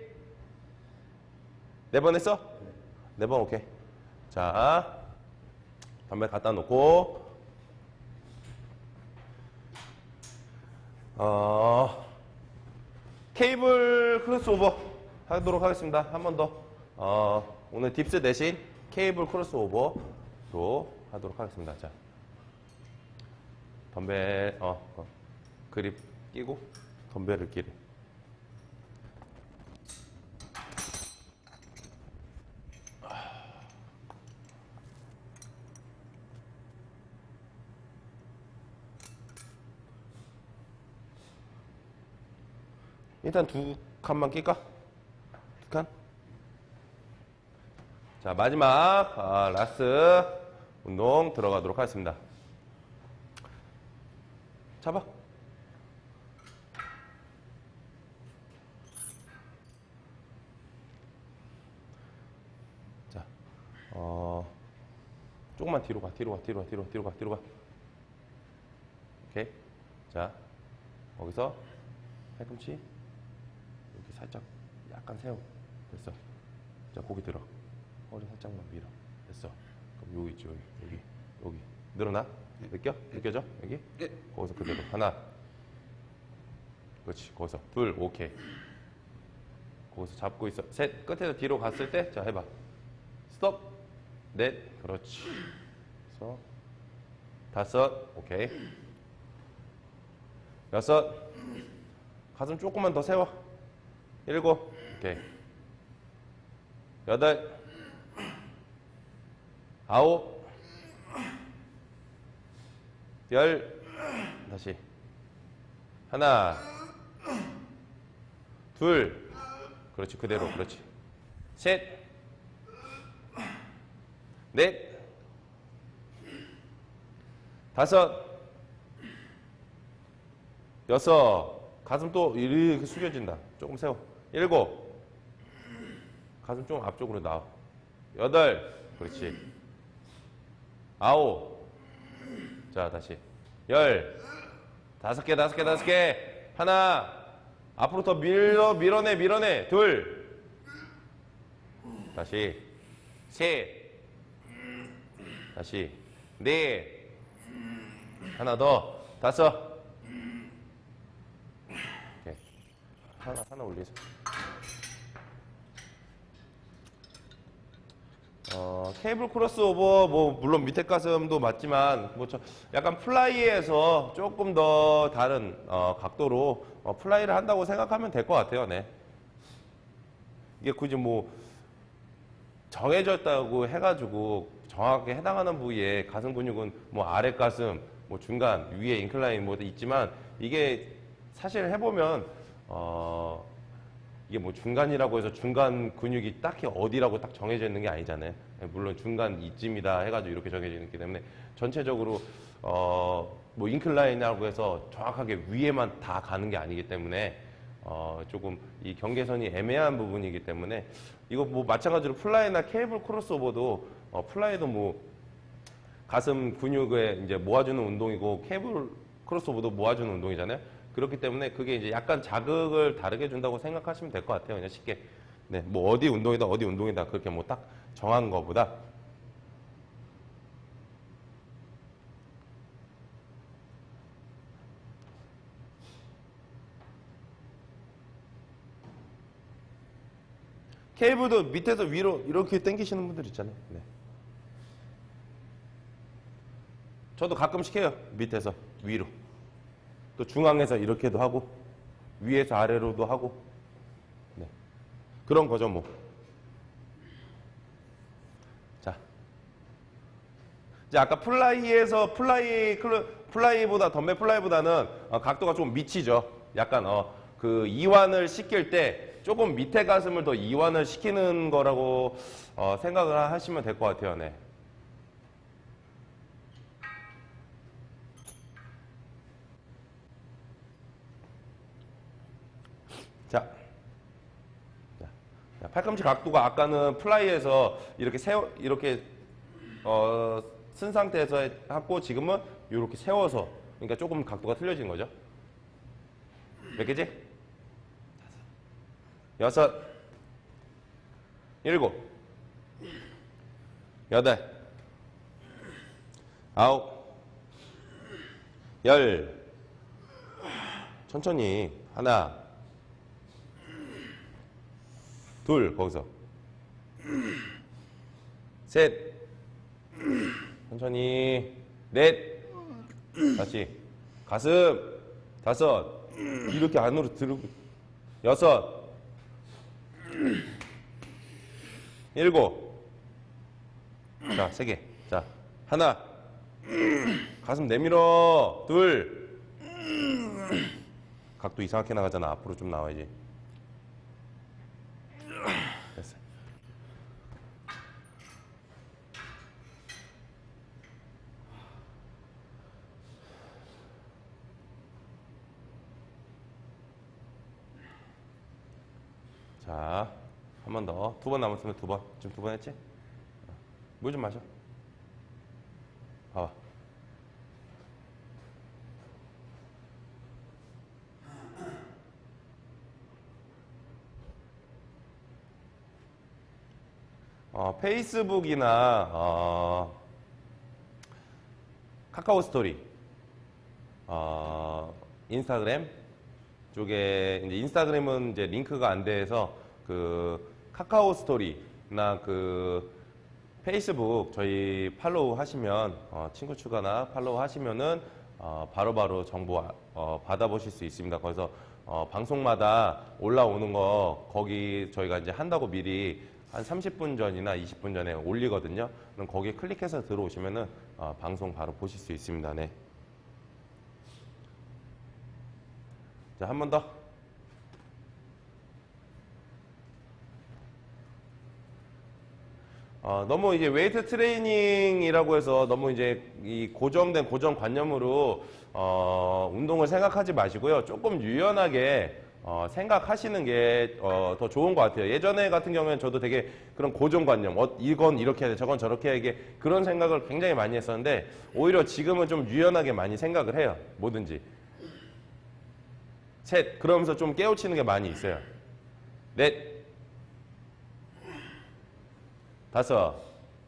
4번 했어? 4번, 오케이. 자, 덤벨 갖다 놓고, 케이블 크로스오버 하도록 하겠습니다. 한 번 더. 오늘 딥스 대신 케이블 크로스오버로 하도록 하겠습니다. 자, 덤벨, 그립 끼고, 덤벨을 끼래. 일단 2칸만 낄까? 2칸? 자, 마지막 라스트 운동 들어가도록 하겠습니다. 잡아. 자, 조금만 뒤로 가. 오케이. 자, 거기서 팔꿈치 이렇게 살짝 약간 세워. 됐어. 자, 고기 들어. 허리 살짝만 밀어. 됐어. 그럼 여기 있지, 여기. 늘어나? 느껴져? 여기? 예. 거기서 그대로. 하나, 그렇지. 거기서 둘, 오케이. 거기서 잡고 있어. 셋, 끝에서 뒤로 갔을 때, 자, 해봐. 스톱. 넷, 그렇지. 그래서 다섯, 오케이. 여섯, 가슴 조금만 더 세워. 일곱, 오케이. 여덟, 아홉, 열, 다시. 하나, 둘, 그렇지. 그대로, 그렇지. 셋, 넷, 다섯, 여섯, 가슴 또 이렇게 숙여진다. 조금 세워. 일곱, 가슴 좀 앞쪽으로 나와. 여덟, 그렇지. 아홉, 자, 다시. 열, 다섯 개, 다섯 개, 다섯 개. 하나, 앞으로 더 밀어내, 밀어내. 둘, 다시. 셋, 다시. 넷, 하나 더. 다섯. 오케이. 하나 올리자. 케이블 크로스오버, 뭐, 물론 밑에 가슴도 맞지만, 뭐, 약간 플라이에서 조금 더 다른, 각도로, 플라이를 한다고 생각하면 될 것 같아요, 네. 이게 굳이 뭐, 정해졌다고 해가지고, 정확하게 해당하는 부위에 가슴 근육은 뭐, 아래 가슴, 뭐, 중간, 위에 인클라인 뭐, 있지만, 이게 사실 해보면, 이게 뭐 중간이라고 해서 중간 근육이 딱히 어디라고 딱 정해져 있는 게 아니잖아요. 물론 중간 이쯤이다 해가지고 이렇게 정해져 있기 때문에 전체적으로 뭐 인클라인이라고 해서 정확하게 위에만 다 가는 게 아니기 때문에 조금 이 경계선이 애매한 부분이기 때문에 이거 뭐 마찬가지로 플라이나 케이블 크로스오버도 플라이도 뭐 가슴 근육에 이제 모아주는 운동이고 케이블 크로스오버도 모아주는 운동이잖아요. 그렇기 때문에 그게 이제 약간 자극을 다르게 준다고 생각하시면 될 것 같아요. 그냥 쉽게. 네, 뭐 어디 운동이다, 어디 운동이다. 그렇게 뭐 딱 정한 거보다. 케이블도 밑에서 위로 이렇게 당기시는 분들 있잖아요. 네. 저도 가끔씩 해요. 밑에서 위로. 또 중앙에서 이렇게도 하고 위에서 아래로도 하고 네. 그런 거죠 뭐. 자, 이제 아까 플라이보다 덤벨 플라이보다는 각도가 좀 미치죠. 약간 그 이완을 시킬 때 조금 밑에 가슴을 더 이완을 시키는 거라고 생각을 하시면 될 것 같아요. 네. 자, 팔꿈치 각도가 아까는 플라이에서 이렇게 이렇게 쓴 상태에서 하고 지금은 이렇게 세워서 그러니까 조금 각도가 틀려지는 거죠. 몇 개지? 여섯, 일곱, 여덟, 아홉, 열. 천천히 하나. 둘, 거기서. 셋. 천천히. 넷. 다시. 가슴. 다섯. 이렇게 안으로 들고. 여섯. 일곱. 자, 세 개. 자, 하나. 가슴 내밀어. 둘. 각도 이상하게 나가잖아. 앞으로 좀 나와야지. 됐어. 자, 한 번 더. 두 번 남았으면 두 번. 지금 두 번 했지? 물 좀 마셔. 봐봐. 페이스북이나 카카오 스토리, 인스타그램, 쪽에 이제 인스타그램은 이제 링크가 안 돼서 그 카카오 스토리나 그 페이스북 저희 팔로우 하시면 친구 추가나 팔로우 하시면은 바로바로 정보 받아보실 수 있습니다. 그래서 방송마다 올라오는 거 거기 저희가 이제 한다고 미리 한 30분 전이나 20분 전에 올리거든요. 그럼 거기에 클릭해서 들어오시면은 방송 바로 보실 수 있습니다. 네. 자, 한 번 더. 너무 이제 웨이트 트레이닝이라고 해서 너무 이제 이 고정된 고정관념으로 운동을 생각하지 마시고요. 조금 유연하게 생각하시는 게 더 좋은 것 같아요. 예전에 같은 경우에는 저도 되게 그런 고정관념, 이건 이렇게 해야 돼, 저건 저렇게 해야 돼, 그런 생각을 굉장히 많이 했었는데 오히려 지금은 좀 유연하게 많이 생각을 해요. 뭐든지. 셋, 그러면서 좀 깨우치는 게 많이 있어요. 넷, 다섯,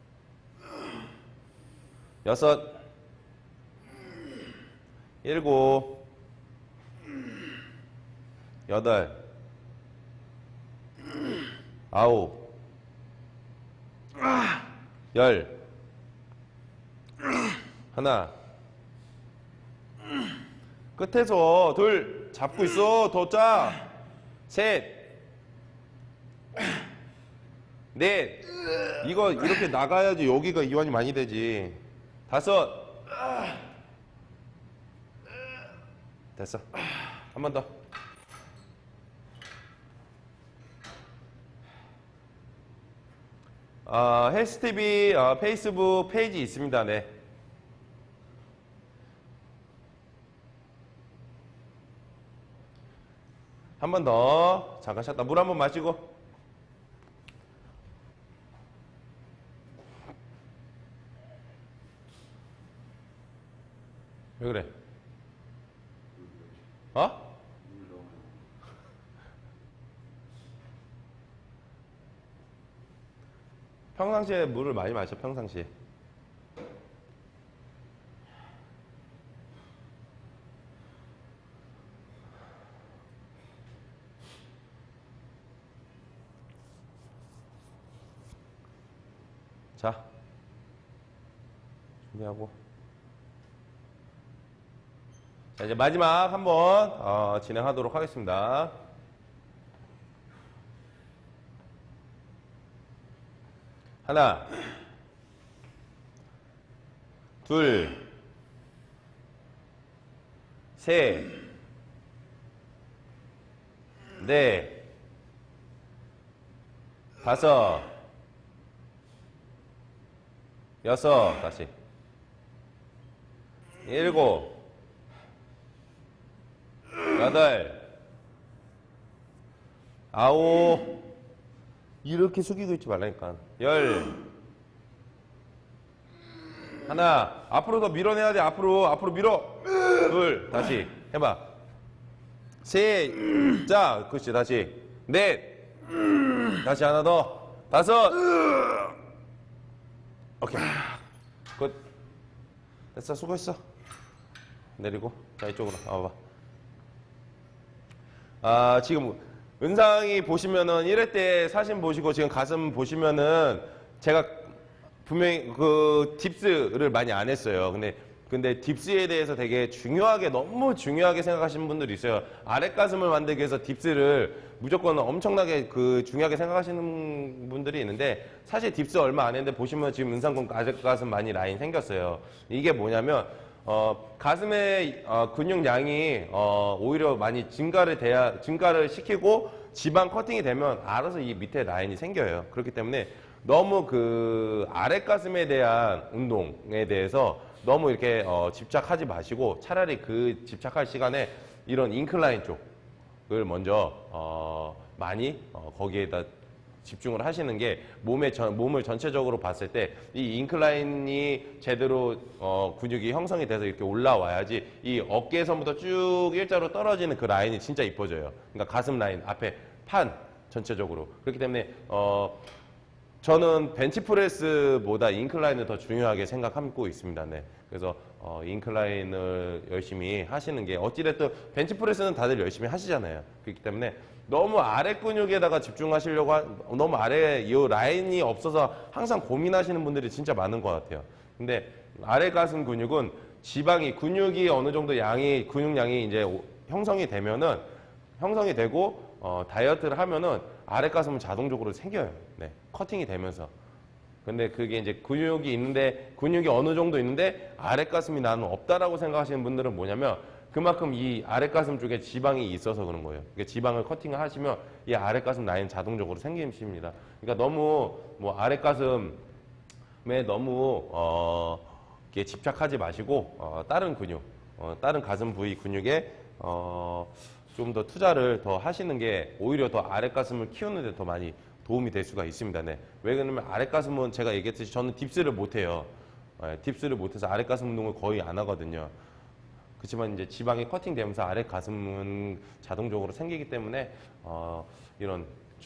여섯, 일곱, 여덟, 아홉, 열, 하나, 끝에서 둘, 잡고 있어, 더 짜, 셋, 넷, 이거 이렇게 나가야지 여기가 이완이 많이 되지. 다섯, 됐어. 한 번 더. 헬스TV 페이스북 페이지 있습니다. 네. 한 번 더. 잠깐 쉬었다. 물 한 번 마시고. 왜 그래? 평상시에 물을 많이 마셔, 평상시에. 자, 준비하고. 자, 이제 마지막 한번 진행하도록 하겠습니다. 하나, 둘, 셋, 넷, 다섯, 여섯, 다시, 일곱, 여덟, 아홉, 이렇게 숙이고 있지 말라니까. 열, 하나, 앞으로 더 밀어내야 돼. 앞으로 밀어. 둘, 다시 해봐. 셋, 자, 그렇지, 다시. 넷, 다시 하나 더. 다섯, 오케이. 굿. 됐어, 수고했어. 내리고. 자, 이쪽으로 와봐. 지금 은상이 보시면은 1회 때 사진 보시고 지금 가슴 보시면은 제가 분명히 그 딥스를 많이 안 했어요. 근데 딥스에 대해서 되게 너무 중요하게 생각하시는 분들이 있어요. 아랫 가슴을 만들기 위해서 딥스를 무조건 엄청나게 중요하게 생각하시는 분들이 있는데 사실 딥스 얼마 안 했는데 보시면 지금 은상군 아랫 가슴 많이 라인 생겼어요. 이게 뭐냐면 가슴의 근육량이 오히려 많이 증가를 시키고 지방 커팅이 되면 알아서 이 밑에 라인이 생겨요. 그렇기 때문에 너무 아랫 가슴에 대한 운동에 대해서 너무 이렇게 집착하지 마시고 차라리 집착할 시간에 이런 인클라인 쪽을 먼저 많이 거기에다 집중을 하시는 게 몸을 전체적으로 봤을 때 이 인클라인이 제대로 근육이 형성이 돼서 이렇게 올라와야지 이 어깨에서부터 쭉 일자로 떨어지는 그 라인이 진짜 이뻐져요. 그러니까 가슴 라인 앞에 판 전체적으로. 그렇기 때문에 저는 벤치프레스보다 인클라인을 더 중요하게 생각하고 있습니다. 네. 그래서 인클라인을 열심히 하시는 게 어찌됐든 벤치프레스는 다들 열심히 하시잖아요. 그렇기 때문에 너무 아래 근육에다가 집중하시려고 너무 아래 이 라인이 없어서 항상 고민하시는 분들이 진짜 많은 것 같아요. 근데 아래 가슴 근육은 지방이 근육이 어느 정도 근육량이 이제 형성이 되고 다이어트를 하면은 아래 가슴은 자동적으로 생겨요. 네, 커팅이 되면서. 근데 그게 이제 근육이 어느 정도 있는데 아래 가슴이 나는 없다라고 생각하시는 분들은 뭐냐면 그만큼 이 아래 가슴 쪽에 지방이 있어서 그런 거예요. 그러니까 지방을 커팅을 하시면 이 아래 가슴 라인 자동적으로 생깁니다. 그러니까 너무 뭐 아래 가슴에 너무 이렇게 집착하지 마시고 다른 근육, 다른 가슴 부위 근육에 좀 더 투자를 더 하시는 게 오히려 더 아래 가슴을 키우는 데 더 많이 도움이 될 수가 있습니다. 네. 왜 그러냐면 아래 가슴은 제가 얘기했듯이 저는 딥스를 못 해요. 딥스를 못해서 아래 가슴 운동을 거의 안 하거든요. 그렇지만 이제 지방이 커팅되면서 아래 가슴은 자동적으로 생기기 때문에 이런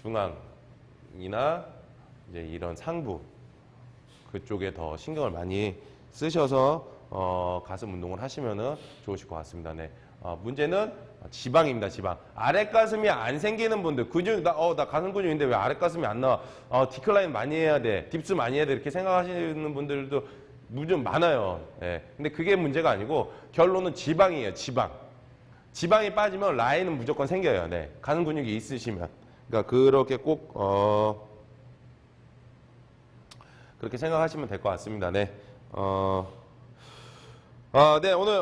중앙이나 이제 이런 상부 그쪽에 더 신경을 많이 쓰셔서 가슴 운동을 하시면은 좋으실 것 같습니다. 네. 문제는 지방입니다. 지방. 아래 가슴이 안 생기는 분들, 나 가슴 근육인데 왜 아래 가슴이 안 나와? 디클라인 많이 해야 돼, 딥스 많이 해야 돼 이렇게 생각하시는 분들도 좀 많아요. 예. 근데 그게 문제가 아니고 결론은 지방이에요. 지방이 빠지면 라인은 무조건 생겨요. 네. 가슴 근육이 있으시면. 그러니까 그렇게 꼭 그렇게 생각하시면 될 것 같습니다. 네. 네, 오늘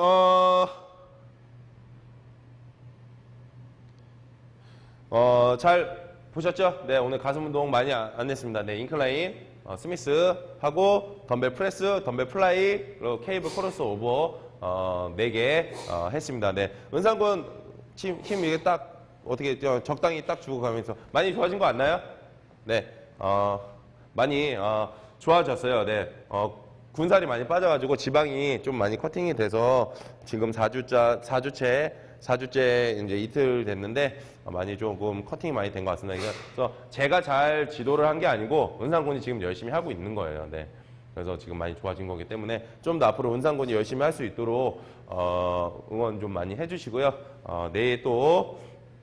잘 보셨죠? 네, 오늘 가슴 운동 많이 안 했습니다. 네, 인클라인, 스미스 하고 덤벨 프레스, 덤벨 플라이, 그리고 케이블 크로스 오버 4개 했습니다. 네, 은상군 힘 이게 딱 어떻게 적당히 딱 주고 가면서 많이 좋아진 거 같나요? 네, 많이 좋아졌어요. 네, 군살이 많이 빠져가지고 지방이 좀 많이 커팅이 돼서 지금 4주째 이제 이틀 됐는데 많이 조금 커팅이 많이 된 것 같습니다. 그래서 제가 잘 지도를 한 게 아니고 은상군이 지금 열심히 하고 있는 거예요. 네. 그래서 지금 많이 좋아진 거기 때문에 좀 더 앞으로 은상군이 열심히 할 수 있도록 응원 좀 많이 해주시고요. 내일 또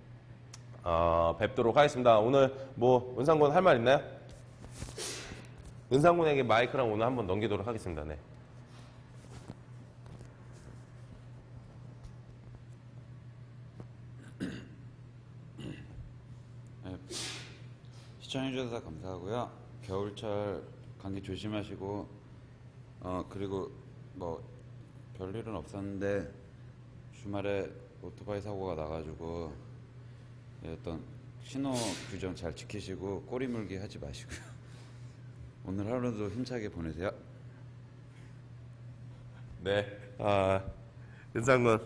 뵙도록 하겠습니다. 오늘 뭐 은상군 할 말 있나요? 은상군에게 마이크랑 오늘 한번 넘기도록 하겠습니다. 네. 시청해주셔서 감사하고요. 겨울철 감기 조심하시고 그리고 뭐 별일은 없었는데 주말에 오토바이 사고가 나가지고 어떤 신호 규정 잘 지키시고 꼬리 물기 하지 마시고요. 오늘 하루도 힘차게 보내세요. 네, 은상군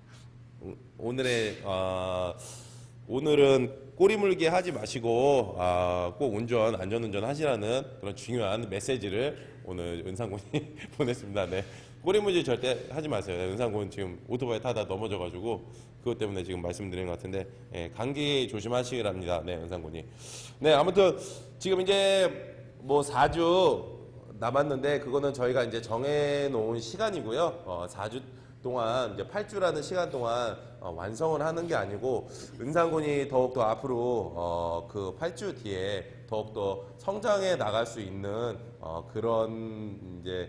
오늘은 꼬리 물기 하지 마시고 꼭 안전운전 하시라는 그런 중요한 메시지를 오늘 은상군이 보냈습니다. 네, 꼬리 물기 절대 하지 마세요. 네, 은상군 지금 오토바이 타다 넘어져가지고 그것 때문에 지금 말씀드린 것 같은데 감기 조심하시랍니다. 네, 은상군이. 네, 아무튼 지금 이제 뭐 4주 남았는데 그거는 저희가 이제 정해놓은 시간이고요. 4주 동안 이제 8주라는 시간 동안 완성을 하는 게 아니고 은상군이 더욱더 앞으로 그 8주 뒤에 더욱더 성장해 나갈 수 있는 그런 이제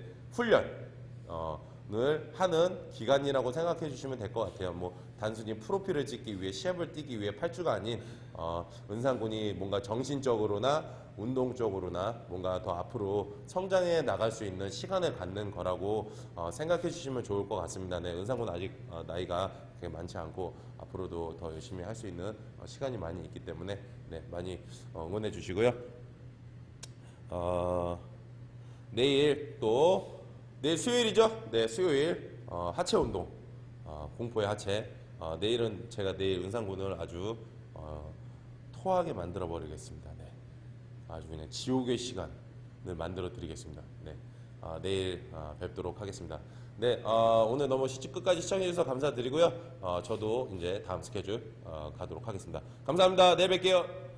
훈련을 하는 기간이라고 생각해 주시면 될 것 같아요. 뭐 단순히 프로필을 찍기 위해 시합을 뛰기 위해 8주가 아닌 은상군이 뭔가 정신적으로나 운동적으로나 뭔가 더 앞으로 성장해 나갈 수 있는 시간을 갖는 거라고 생각해 주시면 좋을 것 같습니다. 네, 은상군 아직 나이가 그렇게 많지 않고 앞으로도 더 열심히 할 수 있는 시간이 많이 있기 때문에 네, 많이 응원해 주시고요. 내일 수요일이죠? 네, 수요일 하체 운동, 공포의 하체. 내일은 제가 내일 은상군을 아주 토하게 만들어 버리겠습니다. 네. 아주 그냥 지옥의 시간을 만들어 드리겠습니다. 네. 내일 뵙도록 하겠습니다. 네, 오늘 너무 끝까지 시청해 주셔서 감사드리고요. 저도 이제 다음 스케줄 가도록 하겠습니다. 감사합니다. 내일 뵐게요.